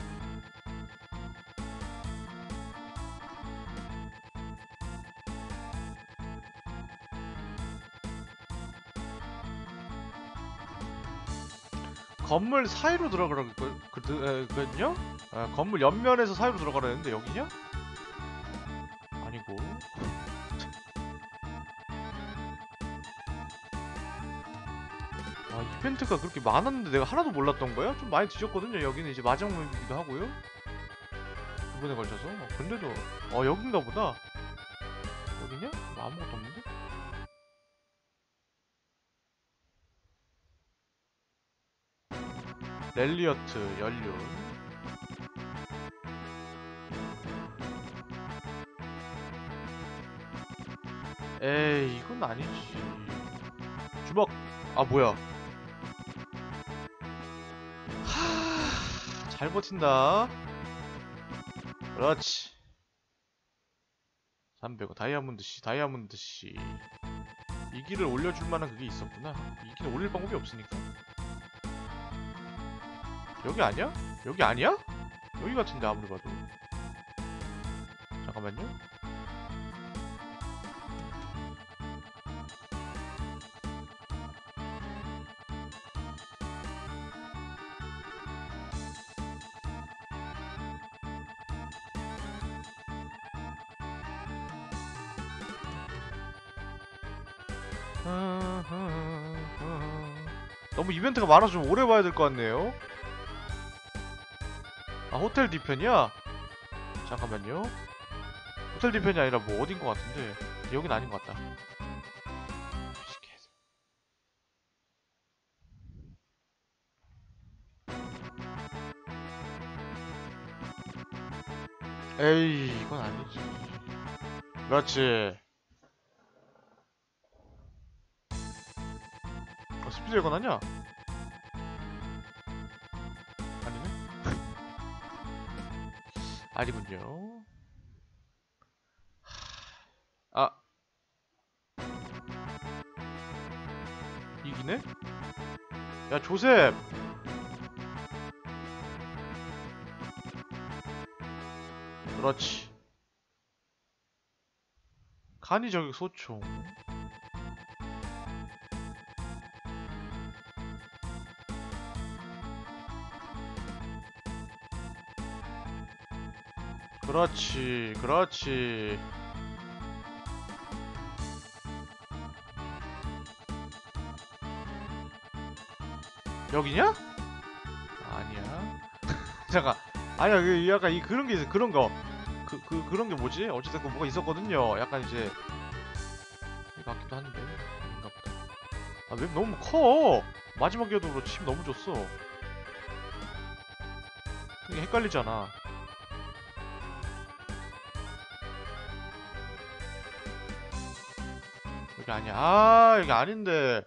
건물 사이로 들어가거든요? 아, 건물 옆면에서 사이로 들어가라는데 여기냐? 아니고. 아, 이벤트가 그렇게 많았는데 내가 하나도 몰랐던 거야? 좀 많이 뒤졌거든요. 여기는 이제 마지막 맵이기도 하고요. 두 번에 걸쳐서. 어, 근데도 어 여긴가 보다. 여기냐? 뭐 아무것도 없는데? 렐리어트 연륜. 에이 이건 아니지. 주먹. 아 뭐야? 하... 잘 버틴다. 그렇지. 삼백 원 다이아몬드 씨, 다이아몬드 씨. 이 길을 올려줄 만한 그게 있었구나. 이 길을 올릴 방법이 없으니까. 여기 아니야? 여기 아니야? 여기 같은데 아무리 봐도. 잠깐만요. 너무 이벤트가 많아서 좀 오래 봐야 될 것 같네요. 아, 호텔 뒤편이야? 잠깐만요. 호텔 뒤편이 아니라 뭐 어딘 것 같은데 여긴 아닌 것 같다. 에이, 이건 아니지. 그렇지. 어, 스피드 이건 아니야? 아니네? 아니군요. 아, 이기네? 야, 조셉! 그렇지. 간이 저격 소총. 그렇지, 그렇지. 여기냐? 아니야. 잠깐. 아니야, 그 약간 이 그런 게 있어. 그런 거. 그, 그, 그런 게 뭐지? 어쨌든 그 뭐가 있었거든요. 약간 이제. 이거 같기도 한데. 아닌가 보다. 아, 맵 너무 커! 마지막에도 그렇지. 힘 너무 줬어. 그게 헷갈리잖아. 여기 아니야. 아, 여기 아닌데.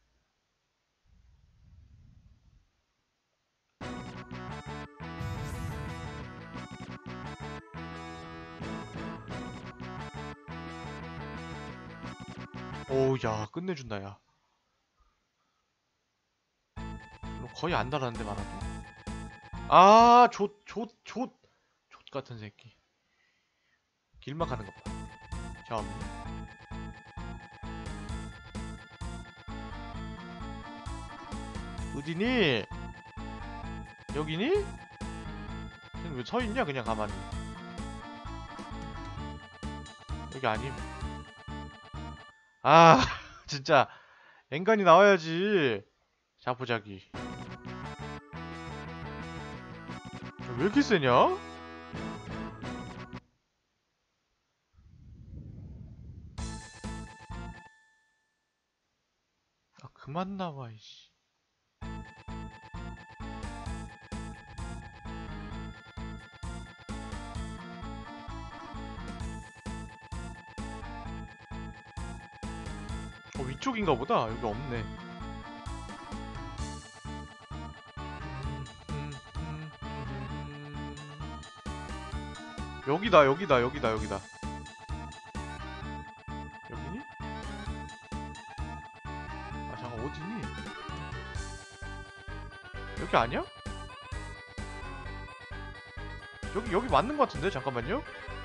오우, 야, 끝내준다, 야. 너 거의 안 달았는데, 말아도. 아, 조, 조, 조, 조 같은 새끼. 길막 하는 것 봐. 참. 어디니? 여기니? 왜 서 있냐, 그냥 가만히. 여기 아님. 아, 진짜. 앵간히 나와야지. 자포자기. 왜 이렇게 세냐? 아, 그만 나와, 이씨. 어, 위쪽인가 보다. 여기 없네. 여기다, 여기다, 여기다, 여기다. 여기니? 아, 잠깐, 어디니? 여기 아니야? 여기, 여기 맞는 것 같은데? 잠깐만요.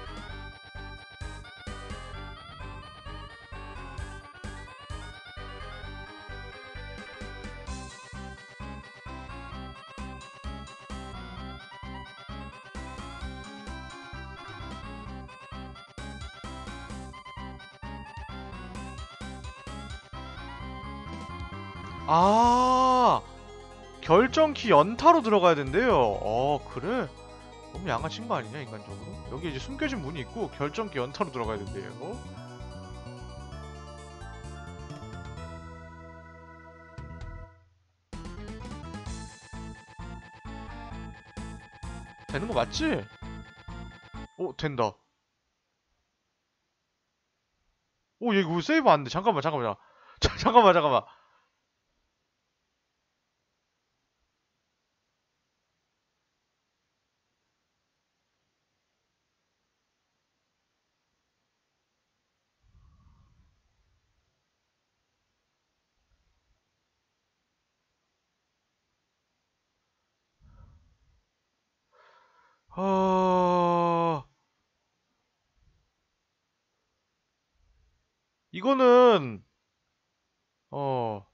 아, 결정키 연타로 들어가야 된대요. 어, 그래? 너무 양아친 거 아니냐, 인간적으로? 여기 이제 숨겨진 문이 있고, 결정키 연타로 들어가야 된대요. 되는 거 맞지? 오, 된다. 오, 얘 이거 세이브 안 돼. 잠깐만, 잠깐만. 자, 잠깐만, 잠깐만. 어... 이거는, 어,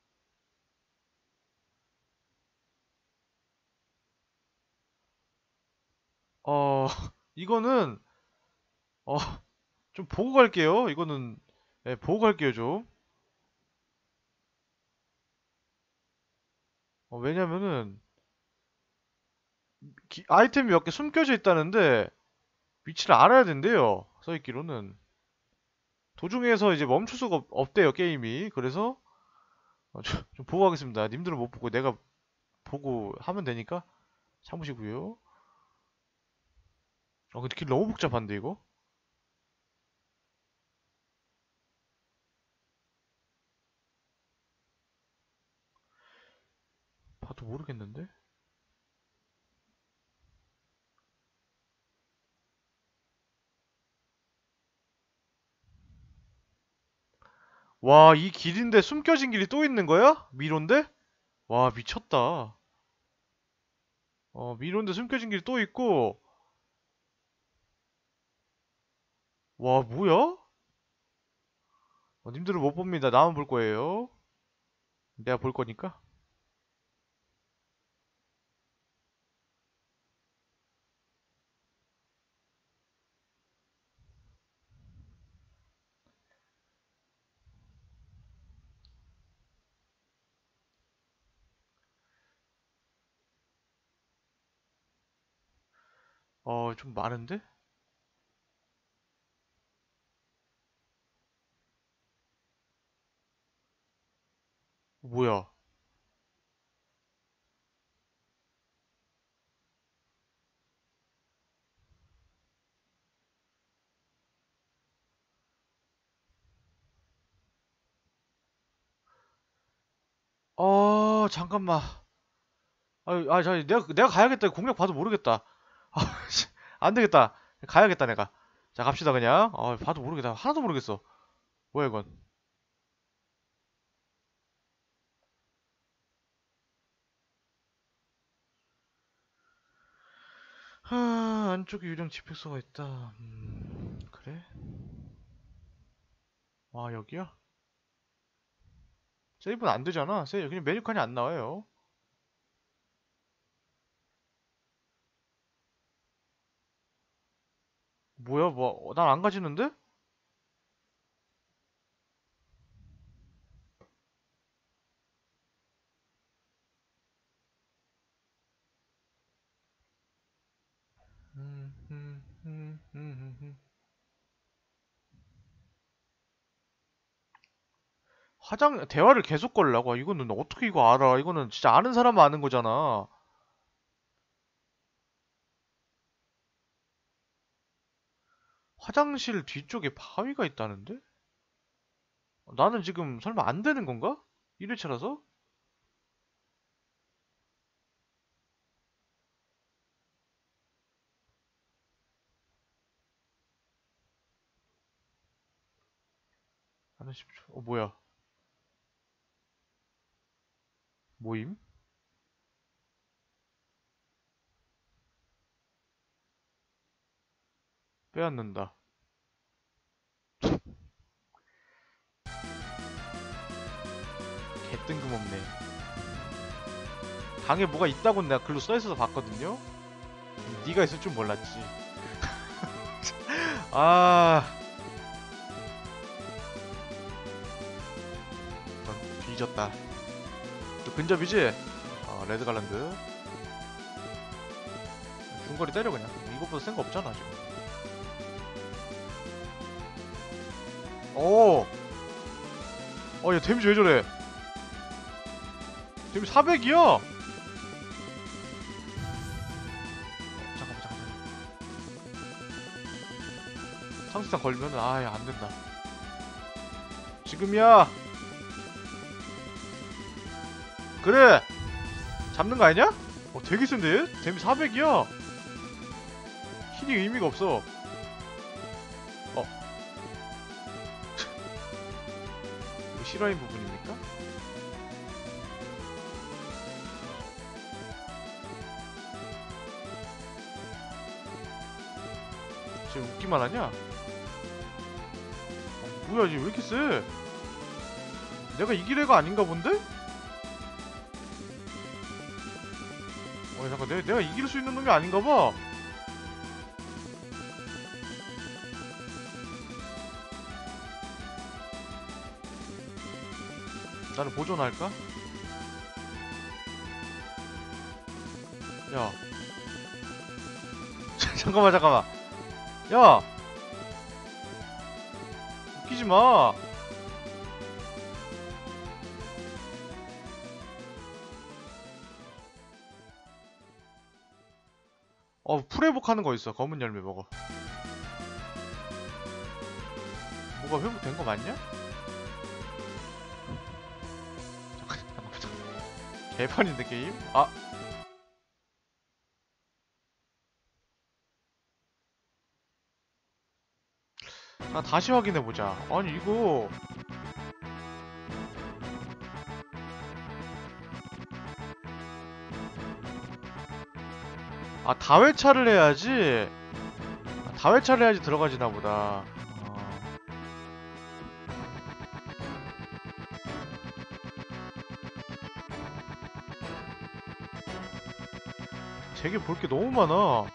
어, 이거는, 어, 좀 보고 갈게요. 이거는, 예, 보고 갈게요, 좀. 어, 왜냐면은 기- 아이템이 몇 개 숨겨져 있다는데 위치를 알아야 된대요. 써있기로는. 도중에서 이제 멈출 수가 없- 없대요, 게임이. 그래서 어, 좀, 좀 보고 가겠습니다. 님들은 못 보고 내가 보고 하면 되니까 참으시고요. 어, 근데 길 너무 복잡한데, 이거? 봐도 모르겠는데? 와, 이 길인데 숨겨진 길이 또 있는 거야? 미로인데? 와, 미쳤다. 어, 미로인데 숨겨진 길이 또 있고, 와, 뭐야? 어, 님들은 못 봅니다. 나만 볼 거예요. 내가 볼 거니까. 어, 좀 많은데? 뭐야? 어, 잠깐만. 아, 아, 자, 내가, 내가 가야겠다. 공략 봐도 모르겠다. 아, 씨, 안 되겠다. 가야겠다, 내가. 자, 갑시다, 그냥. 아, 봐도 모르겠다. 하나도 모르겠어. 뭐야, 이건. 하, 안쪽에 유령 집행소가 있다. 음, 그래? 와, 여기야? 세이브는 안 되잖아. 세이브, 그냥 메뉴칸이 안 나와요. 뭐야, 뭐, 난 안 가지는데? 음, 음, 음, 음, 음, 음. 화장, 대화를 계속 걸라고? 아, 이거는 어떻게 이거 알아? 이거는 진짜 아는 사람만 아는 거잖아. 화장실 뒤쪽에 바위가 있다는데? 나는 지금 설마 안 되는 건가? 일 회차라서? 나는 십 초. 어, 뭐야? 모임? 빼앗는다. 개 뜬금없네. 방에 뭐가 있다고 내가 글로 써있어서 봤거든요? 네가 있을 줄 몰랐지. 아, 넌 뒤졌다. 너 근접이지? 어, 레드 갈란드. 중거리 때려 그냥. 이것보다 센 거 없잖아 지금. 오, 어, 얘 데미지 왜 저래? 데미지 사백이야? 잠깐만, 잠깐만. 상수상 걸면은 아예 안 된다. 지금이야. 그래. 잡는 거 아니냐? 어, 되게 센데 얘? 데미지 사백이야. 힐이 의미가 없어. 어, 이거 실화인 부분입니까? 쟤 웃기만 하냐? 어, 뭐야, 쟤 왜 이렇게 세? 내가 이길 애가 아닌가 본데? 어, 잠깐, 내, 내가 이길 수 있는 놈이 아닌가 봐. 나를 보존할까? 야. 잠깐만 잠깐만. 야. 웃기지 마. 어, 풀회복하는 거 있어. 검은 열매 먹어. 뭐가 회복된 거 맞냐? 잠깐, 잠깐만, 잠깐. 개판인데, 게임? 아. 자, 다시 확인해보자. 아니, 이거. 아, 다회차를 해야지. 아, 다회차를 해야지 들어가지나 보다. 어... 되게 볼 게 너무 많아.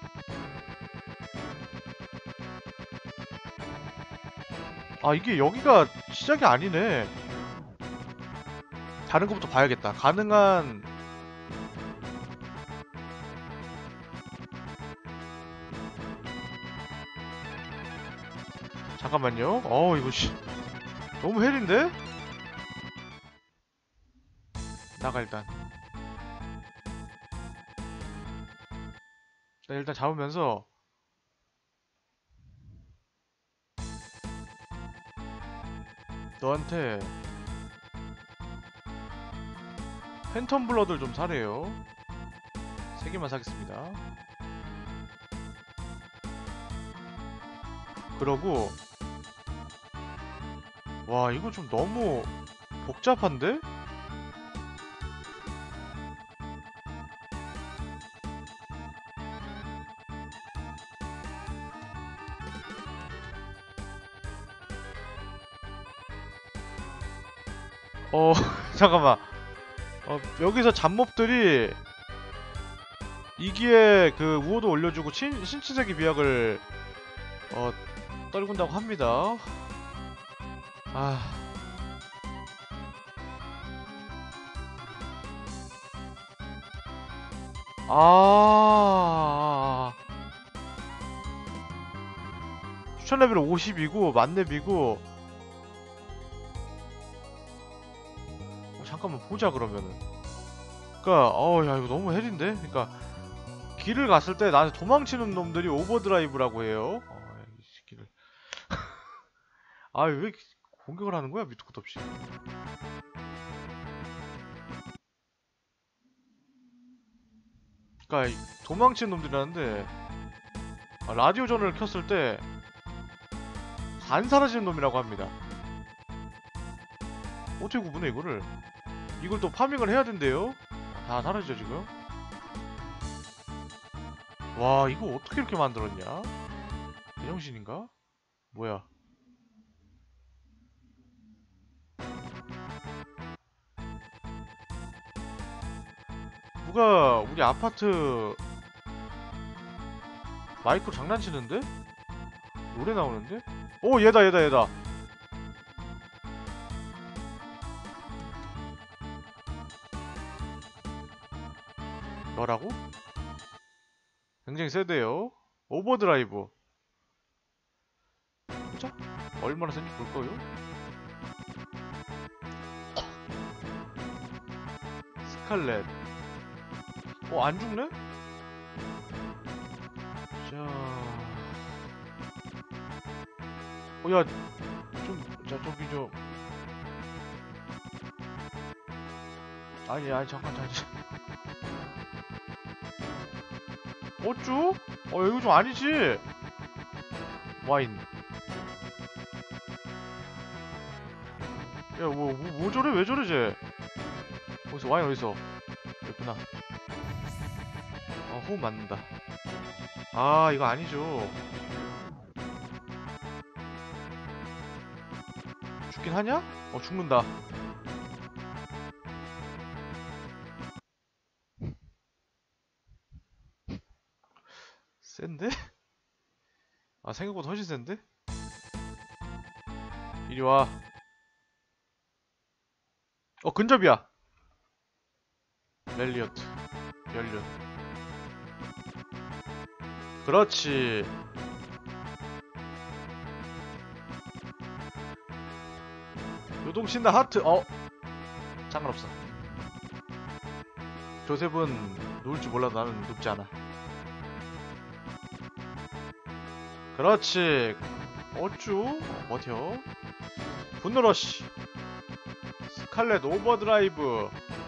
아, 이게 여기가 시작이 아니네. 다른 것부터 봐야겠다. 가능한 잠깐만요. 어우, 이거 씨 너무 헬인데? 나가 일단. 나 일단 잡으면서 너한테 팬텀 블러드를 좀 사래요. 세 개만 사겠습니다. 그러고 와, 이거 좀 너무 복잡한데? 어 잠깐만. 어, 여기서 잡몹들이 이기에 그 우호도 올려주고 친, 신치세기 비약을 어 떨군다고 합니다. 아. 아. 추천 레벨 오십이고 만렙이고. 어, 잠깐만 보자 그러면은. 그니까 어우 야 이거 너무 헬인데? 그니까 길을 갔을 때 나한테 도망치는 놈들이 오버드라이브라고 해요. 어, 이 새끼를. 아, 왜 공격을 하는 거야? 밑도 끝도 없이. 그니까 도망치는 놈들이라는데 아, 라디오 전원을 켰을 때 안 사라지는 놈이라고 합니다. 어떻게 구분해 이거를? 이걸 또 파밍을 해야 된대요? 다 사라지죠 지금? 와, 이거 어떻게 이렇게 만들었냐? 제정신인가? 뭐야? 누가 우리 아파트 마이크로 장난치는데? 노래 나오는데? 오, 얘다 얘다 얘다. 너라고? 굉장히 세대요. 오버드라이브. 보자. 얼마나 센지 볼거요. 스칼렛. 어, 안 죽네? 자. 어, 야. 좀, 자, 저기 좀. 아니, 아니, 잠깐, 잠깐. 어쭈? 어, 이거 좀 아니지? 와인. 야, 뭐, 뭐, 뭐 저래? 왜 저래, 쟤? 어디서, 와인 어디서? 여기구나. 어, 호흡 맞는다. 아, 이거 아니죠. 죽긴 하냐? 어, 죽는다. 센데? 아, 생각보다 훨씬 센데? 이리 와. 어, 근접이야. 렐리어트. 연륜. 그렇지. 요동친다 하트. 어 상관없어. 조셉은 누울 줄 몰라도 나는 눕지 않아. 그렇지. 어쭈 버텨. 분노러쉬. 스칼렛 오버드라이브.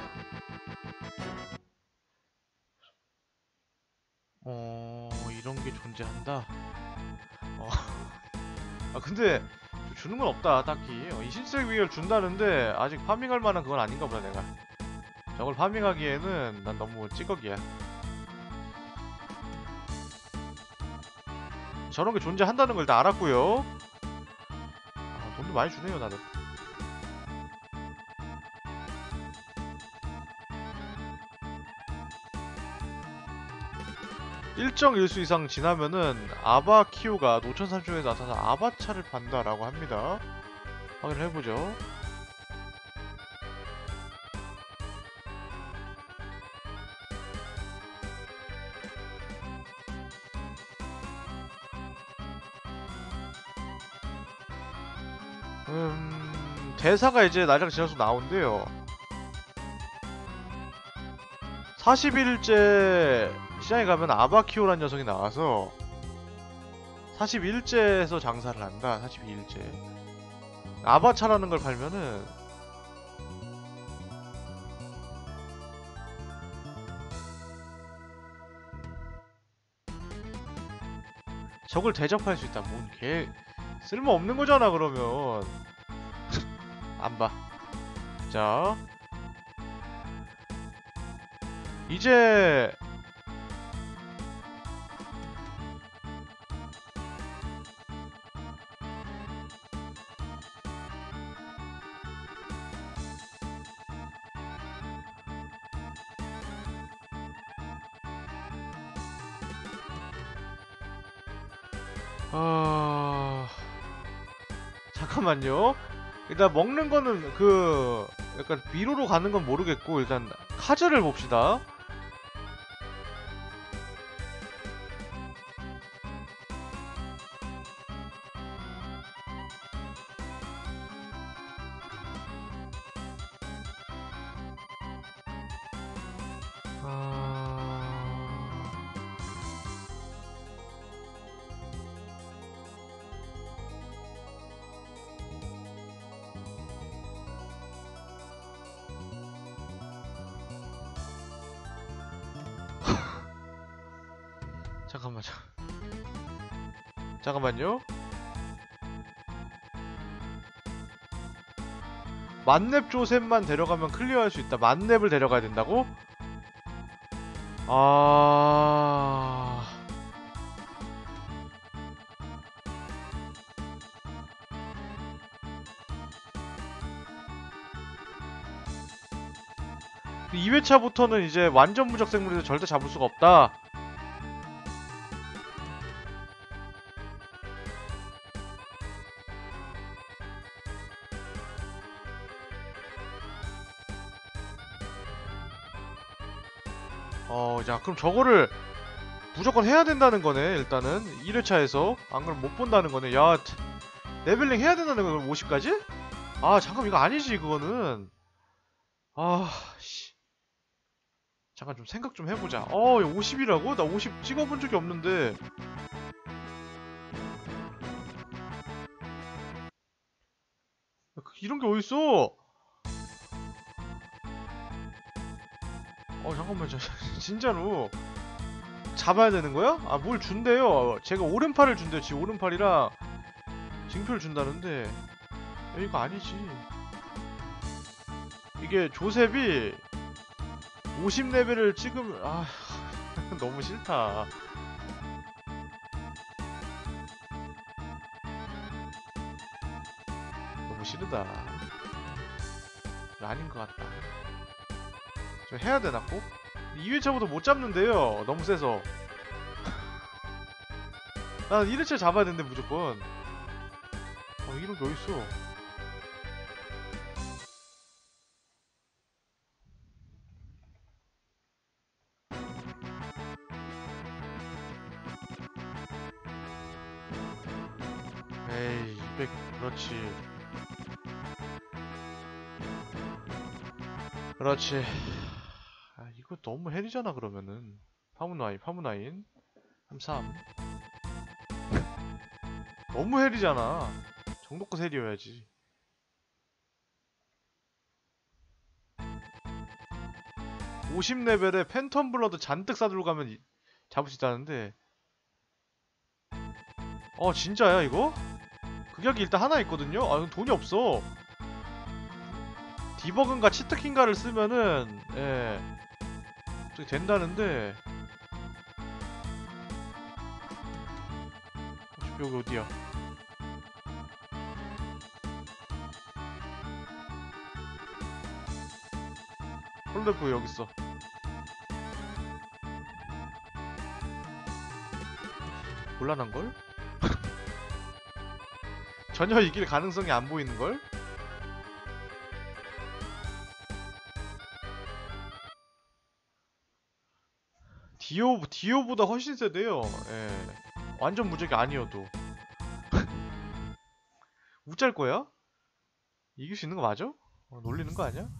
어 이런 게 존재한다. 어. 아 근데 주는 건 없다 딱히. 어, 이 신세계 위기를 준다는데 아직 파밍할 만한 그건 아닌가 보다 내가. 저걸 파밍하기에는 난 너무 찌꺼기야. 저런 게 존재한다는 걸 다 알았고요. 아, 돈도 많이 주네요 나는. 일정 일수 이상 지나면은 아바키오가 노천 산중에 나타나 아바차를 판다라고 합니다. 확인을 해보죠. 음... 대사가 이제 날짜가 지나서 나온대요. 사십 일째 시장에 가면 아바키오란 녀석이 나와서 사십 일째에서 장사를 한다. 사십이 일째 아바차라는 걸 팔면은 적을 대접할 수 있다. 뭔 개 쓸모없는 거잖아 그러면. 안 봐. 자 이제 아... 잠깐만요. 일단 먹는 거는 그 약간 미로로 가는 건 모르겠고 일단 카즈를 봅시다. 아... 잠깐만 잠 잠깐만요. 만렙 조셉만 데려가면 클리어할 수 있다. 만렙을 데려가야 된다고? 아... 이 회차부터는 이제 완전 무적 생물에서 절대 잡을 수가 없다. 어, 자, 그럼 저거를 무조건 해야 된다는 거네, 일단은. 일 회차에서. 안 그러면 못 본다는 거네. 야, 레벨링 해야 된다는 거야, 오십까지? 아, 잠깐, 이거 아니지, 그거는. 아, 씨. 잠깐 좀 생각 좀 해보자. 어, 오십이라고? 나 오십 찍어본 적이 없는데. 이런 게 어딨어? 어, 잠깐만, 저, 진짜로. 잡아야 되는 거야? 아, 뭘 준대요. 제가 오른팔을 준대요. 지 오른팔이랑 징표를 준다는데. 야, 이거 아니지. 이게 조셉이 오십 레벨을 찍으면, 아, 너무 싫다. 너무 싫다. 아닌 것 같다. 저 해야 되나 꼭? 이 회차부터 못 잡는데요. 너무 세서. 난 일 회차 잡아야 되는데 무조건. 어, 이런 게 어딨어. 백 그렇지. 그렇지. 아 이거 너무 헬이잖아 그러면은. 파문와인 파문와인 삼삼. 너무 헬이잖아. 정도껏 헬이어야지. 오십 레벨에 팬텀 블러드 잔뜩 싸들고 가면 이- 잡을 수 있다는데. 어 진짜야 이거? 극약이 일단 하나 있거든요? 아 이건 돈이 없어. 디버근가 치트킨가를 쓰면은 예 저기 된다는데. 혹시 여기 어디야? 홀레프 여기 있어. 곤란한걸? 전혀 이길 가능성이 안 보이는걸? 디오, 디오보다 훨씬 세대요. 예. 완전 무적이 아니어도. 우짤 거야? 이길 수 있는 거 맞아? 어, 놀리는 거 아니야?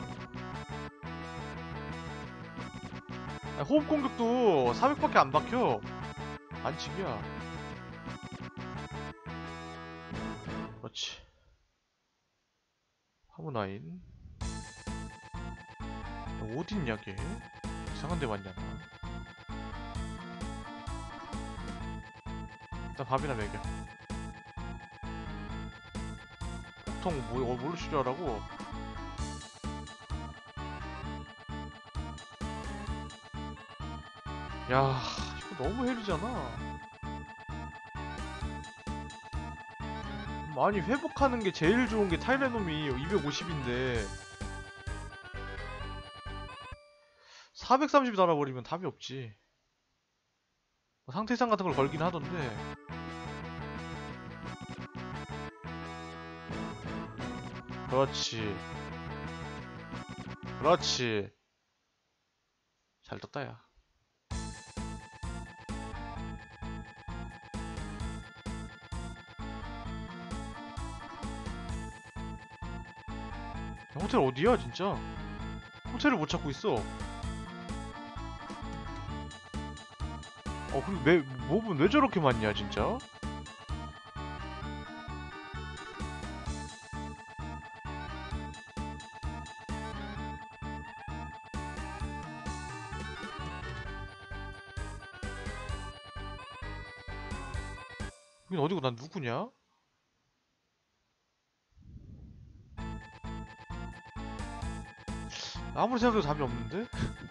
아니, 호흡 공격도 사백밖에 안 박혀. 반칙이야. 그렇지. 하모나인. 어딨냐 걔? 이상한 데 왔냐 나. 일단 밥이나 먹여. 보통 뭐, 어, 뭘로 치료하라고? 야 이거 너무 헬이잖아. 아니 회복하는 게 제일 좋은 게 타이레놈이 이백오십인데 사백삼십 달아버리면 답이 없지. 상태 이상 같은 걸 걸긴 하던데. 그렇지. 그렇지. 잘 떴다 야. 야, 호텔 어디야 진짜? 호텔을 못 찾고 있어. 어 그리고 왜 몹은 왜 저렇게 많냐 진짜? 여긴 어디고 난 누구냐? 아무리 생각해도 답이 없는데?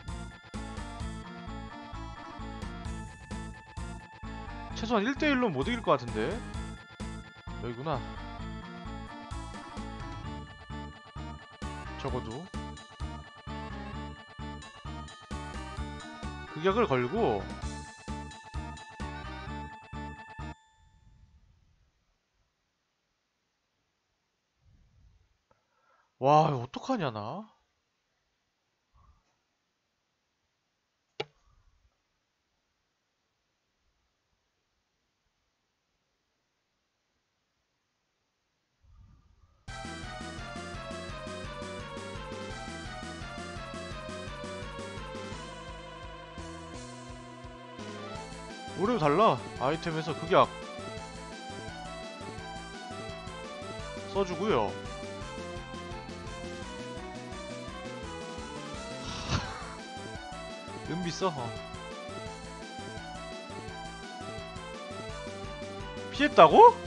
최소한 일 대 일로는 못 이길 것 같은데? 여기구나. 적어도 극약을 걸고. 와 이거 어떡하냐 나? 노래도 달라. 아이템에서 극약 써주고요. 은비 써? 어. 피했다고?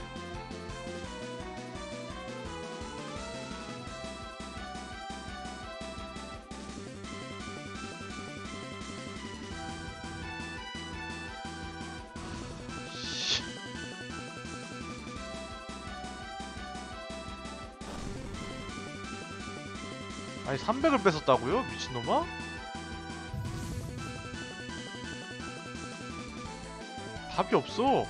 아니 삼백을 뺏었다고요? 미친놈아? 답이 없어.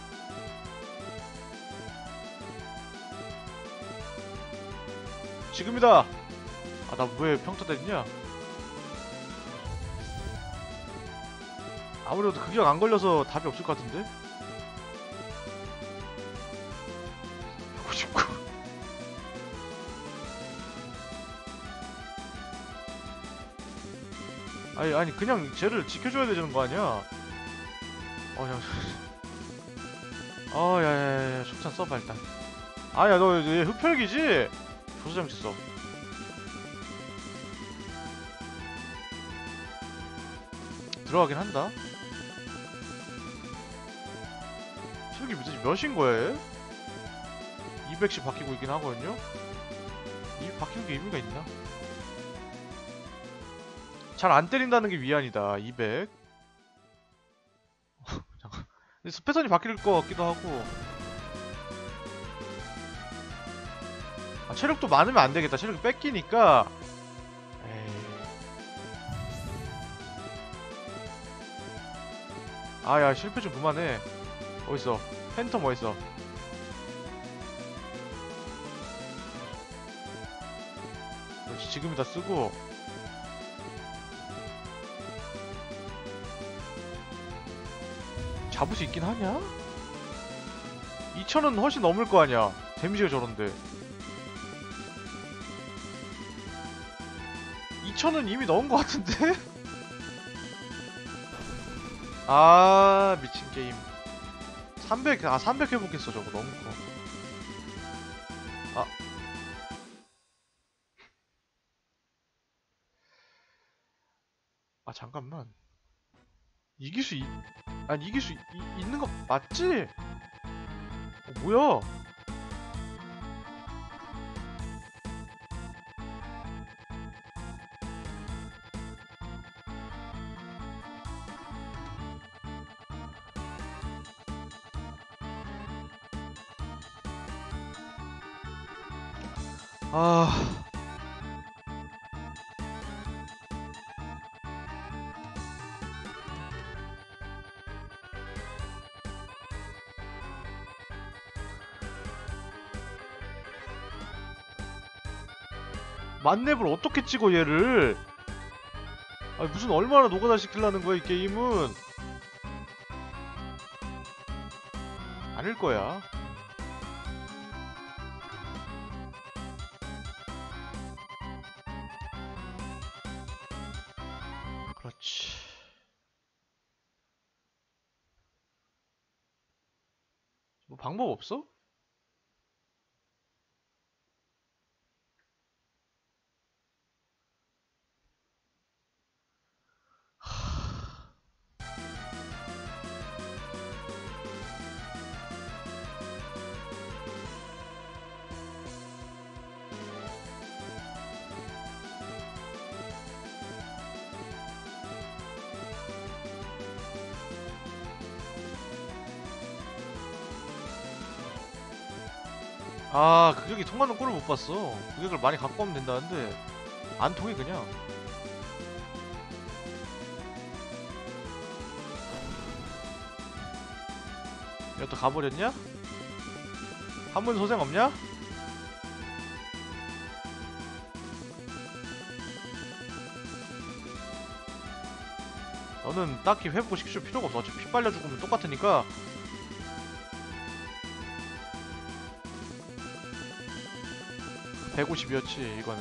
지금이다. 아 나 왜 평타 때리냐? 아무래도 극약 안 걸려서 답이 없을 것 같은데? 오십구. 아니 아니 그냥 쟤를 지켜줘야 되는 거 아니야? 어야. 어 야야야 속탄 써봐 일단. 아야 너 얘 흡혈귀지? 조사장치 써. 들어가긴 한다. 체력이 몇이 몇인 거야 얘? 이백씩 바뀌고 있긴 하거든요? 이 바뀌는 게 의미가 있나? 잘 안 때린다는 게 위안이다. 이백. 잠깐. 근데 패턴이 바뀔 것 같기도 하고. 아, 체력도 많으면 안 되겠다. 체력이 뺏기니까. 에이. 아야 실패 좀 그만해. 어딨어? 팬텀 어딨어? 그렇지 지금이다 쓰고. 잡을 수 있긴 하냐? 이천은 훨씬 넘을 거 아니야. 데미지가 저런데. 이천은 이미 넣은 거 같은데? 아 미친 게임. 삼백, 아 삼백 회복했어 저거 너무 커. 아. 아 잠깐만. 이길 수 있... 아니 이길 수 있... 이... 있는 거 맞지? 어, 뭐야? 아... 만렙을 어떻게 찍어 얘를? 아니 무슨 얼마나 노가다 시키려는 거야 이 게임은? 아닐 거야. 그렇지. 뭐 방법 없어? 아 그격이 통하는 꼴을 못 봤어. 그격을 많이 갖고 오면 된다는데 안 통해 그냥. 여기또 가버렸냐? 한 번 소생 없냐? 너는 딱히 회복시킬 필요가 없어. 어차피 피 빨려 죽으면 똑같으니까. 백오십이었지 이거는.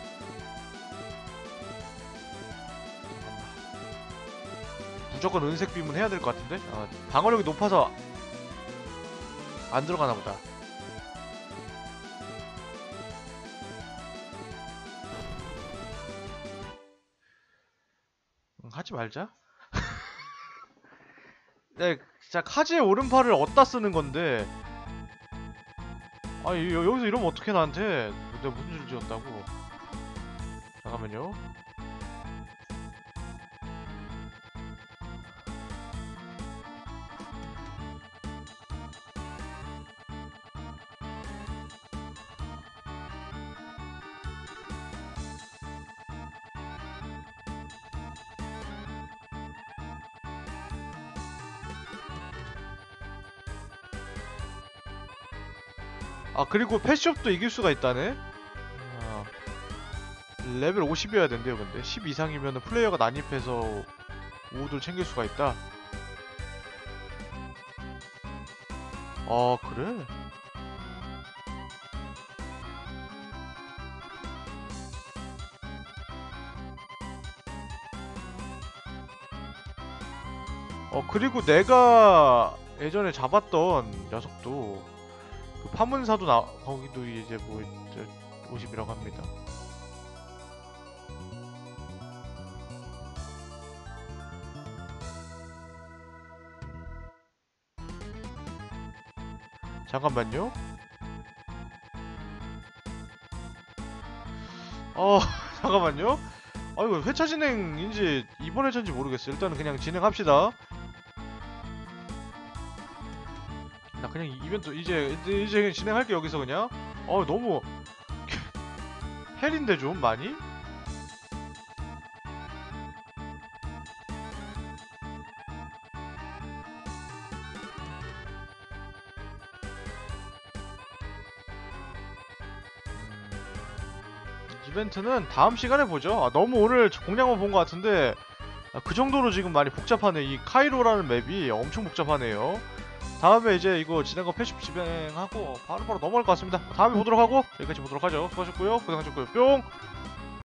잠깐만. 무조건 은색 빔은 해야 될 것 같은데? 아, 방어력이 높아서 안 들어가나 보다. 응, 하지 말자. 네, 진짜 카지의 오른팔을 어디다 쓰는 건데. 아니 여, 여기서 이러면 어떡해 나한테. 내가 무슨 죄를 지었다고. 잠깐만요. 아 그리고 패시업도 이길 수가 있다네? 아, 레벨 오십이어야 된대요 근데 십 이상이면 플레이어가 난입해서 우드를 챙길 수가 있다. 아 그래? 어 그리고 내가 예전에 잡았던 녀석도 그 파문사도 나 거기도 이제 뭐 오십이라고 합니다. 잠깐만요. 어 잠깐만요. 아 이거 회차 진행인지 이번 회차인지 모르겠어요. 일단은 그냥 진행합시다. 나 그냥 이벤트 이제 이제 이제 그냥 진행할게 여기서 그냥. 어 너무 헬인데 좀 많이? 이벤트는 다음 시간에 보죠. 아, 너무 오늘 공략만 본 것 같은데 아, 그 정도로 지금 많이 복잡하네. 이 카이로라는 맵이 엄청 복잡하네요. 다음에 이제 이거 진행 거 패시 진행하고 바로바로 넘어갈 것 같습니다. 다음에 보도록 하고 여기까지 보도록 하죠. 수고하셨고요. 고생하셨고요. 뿅!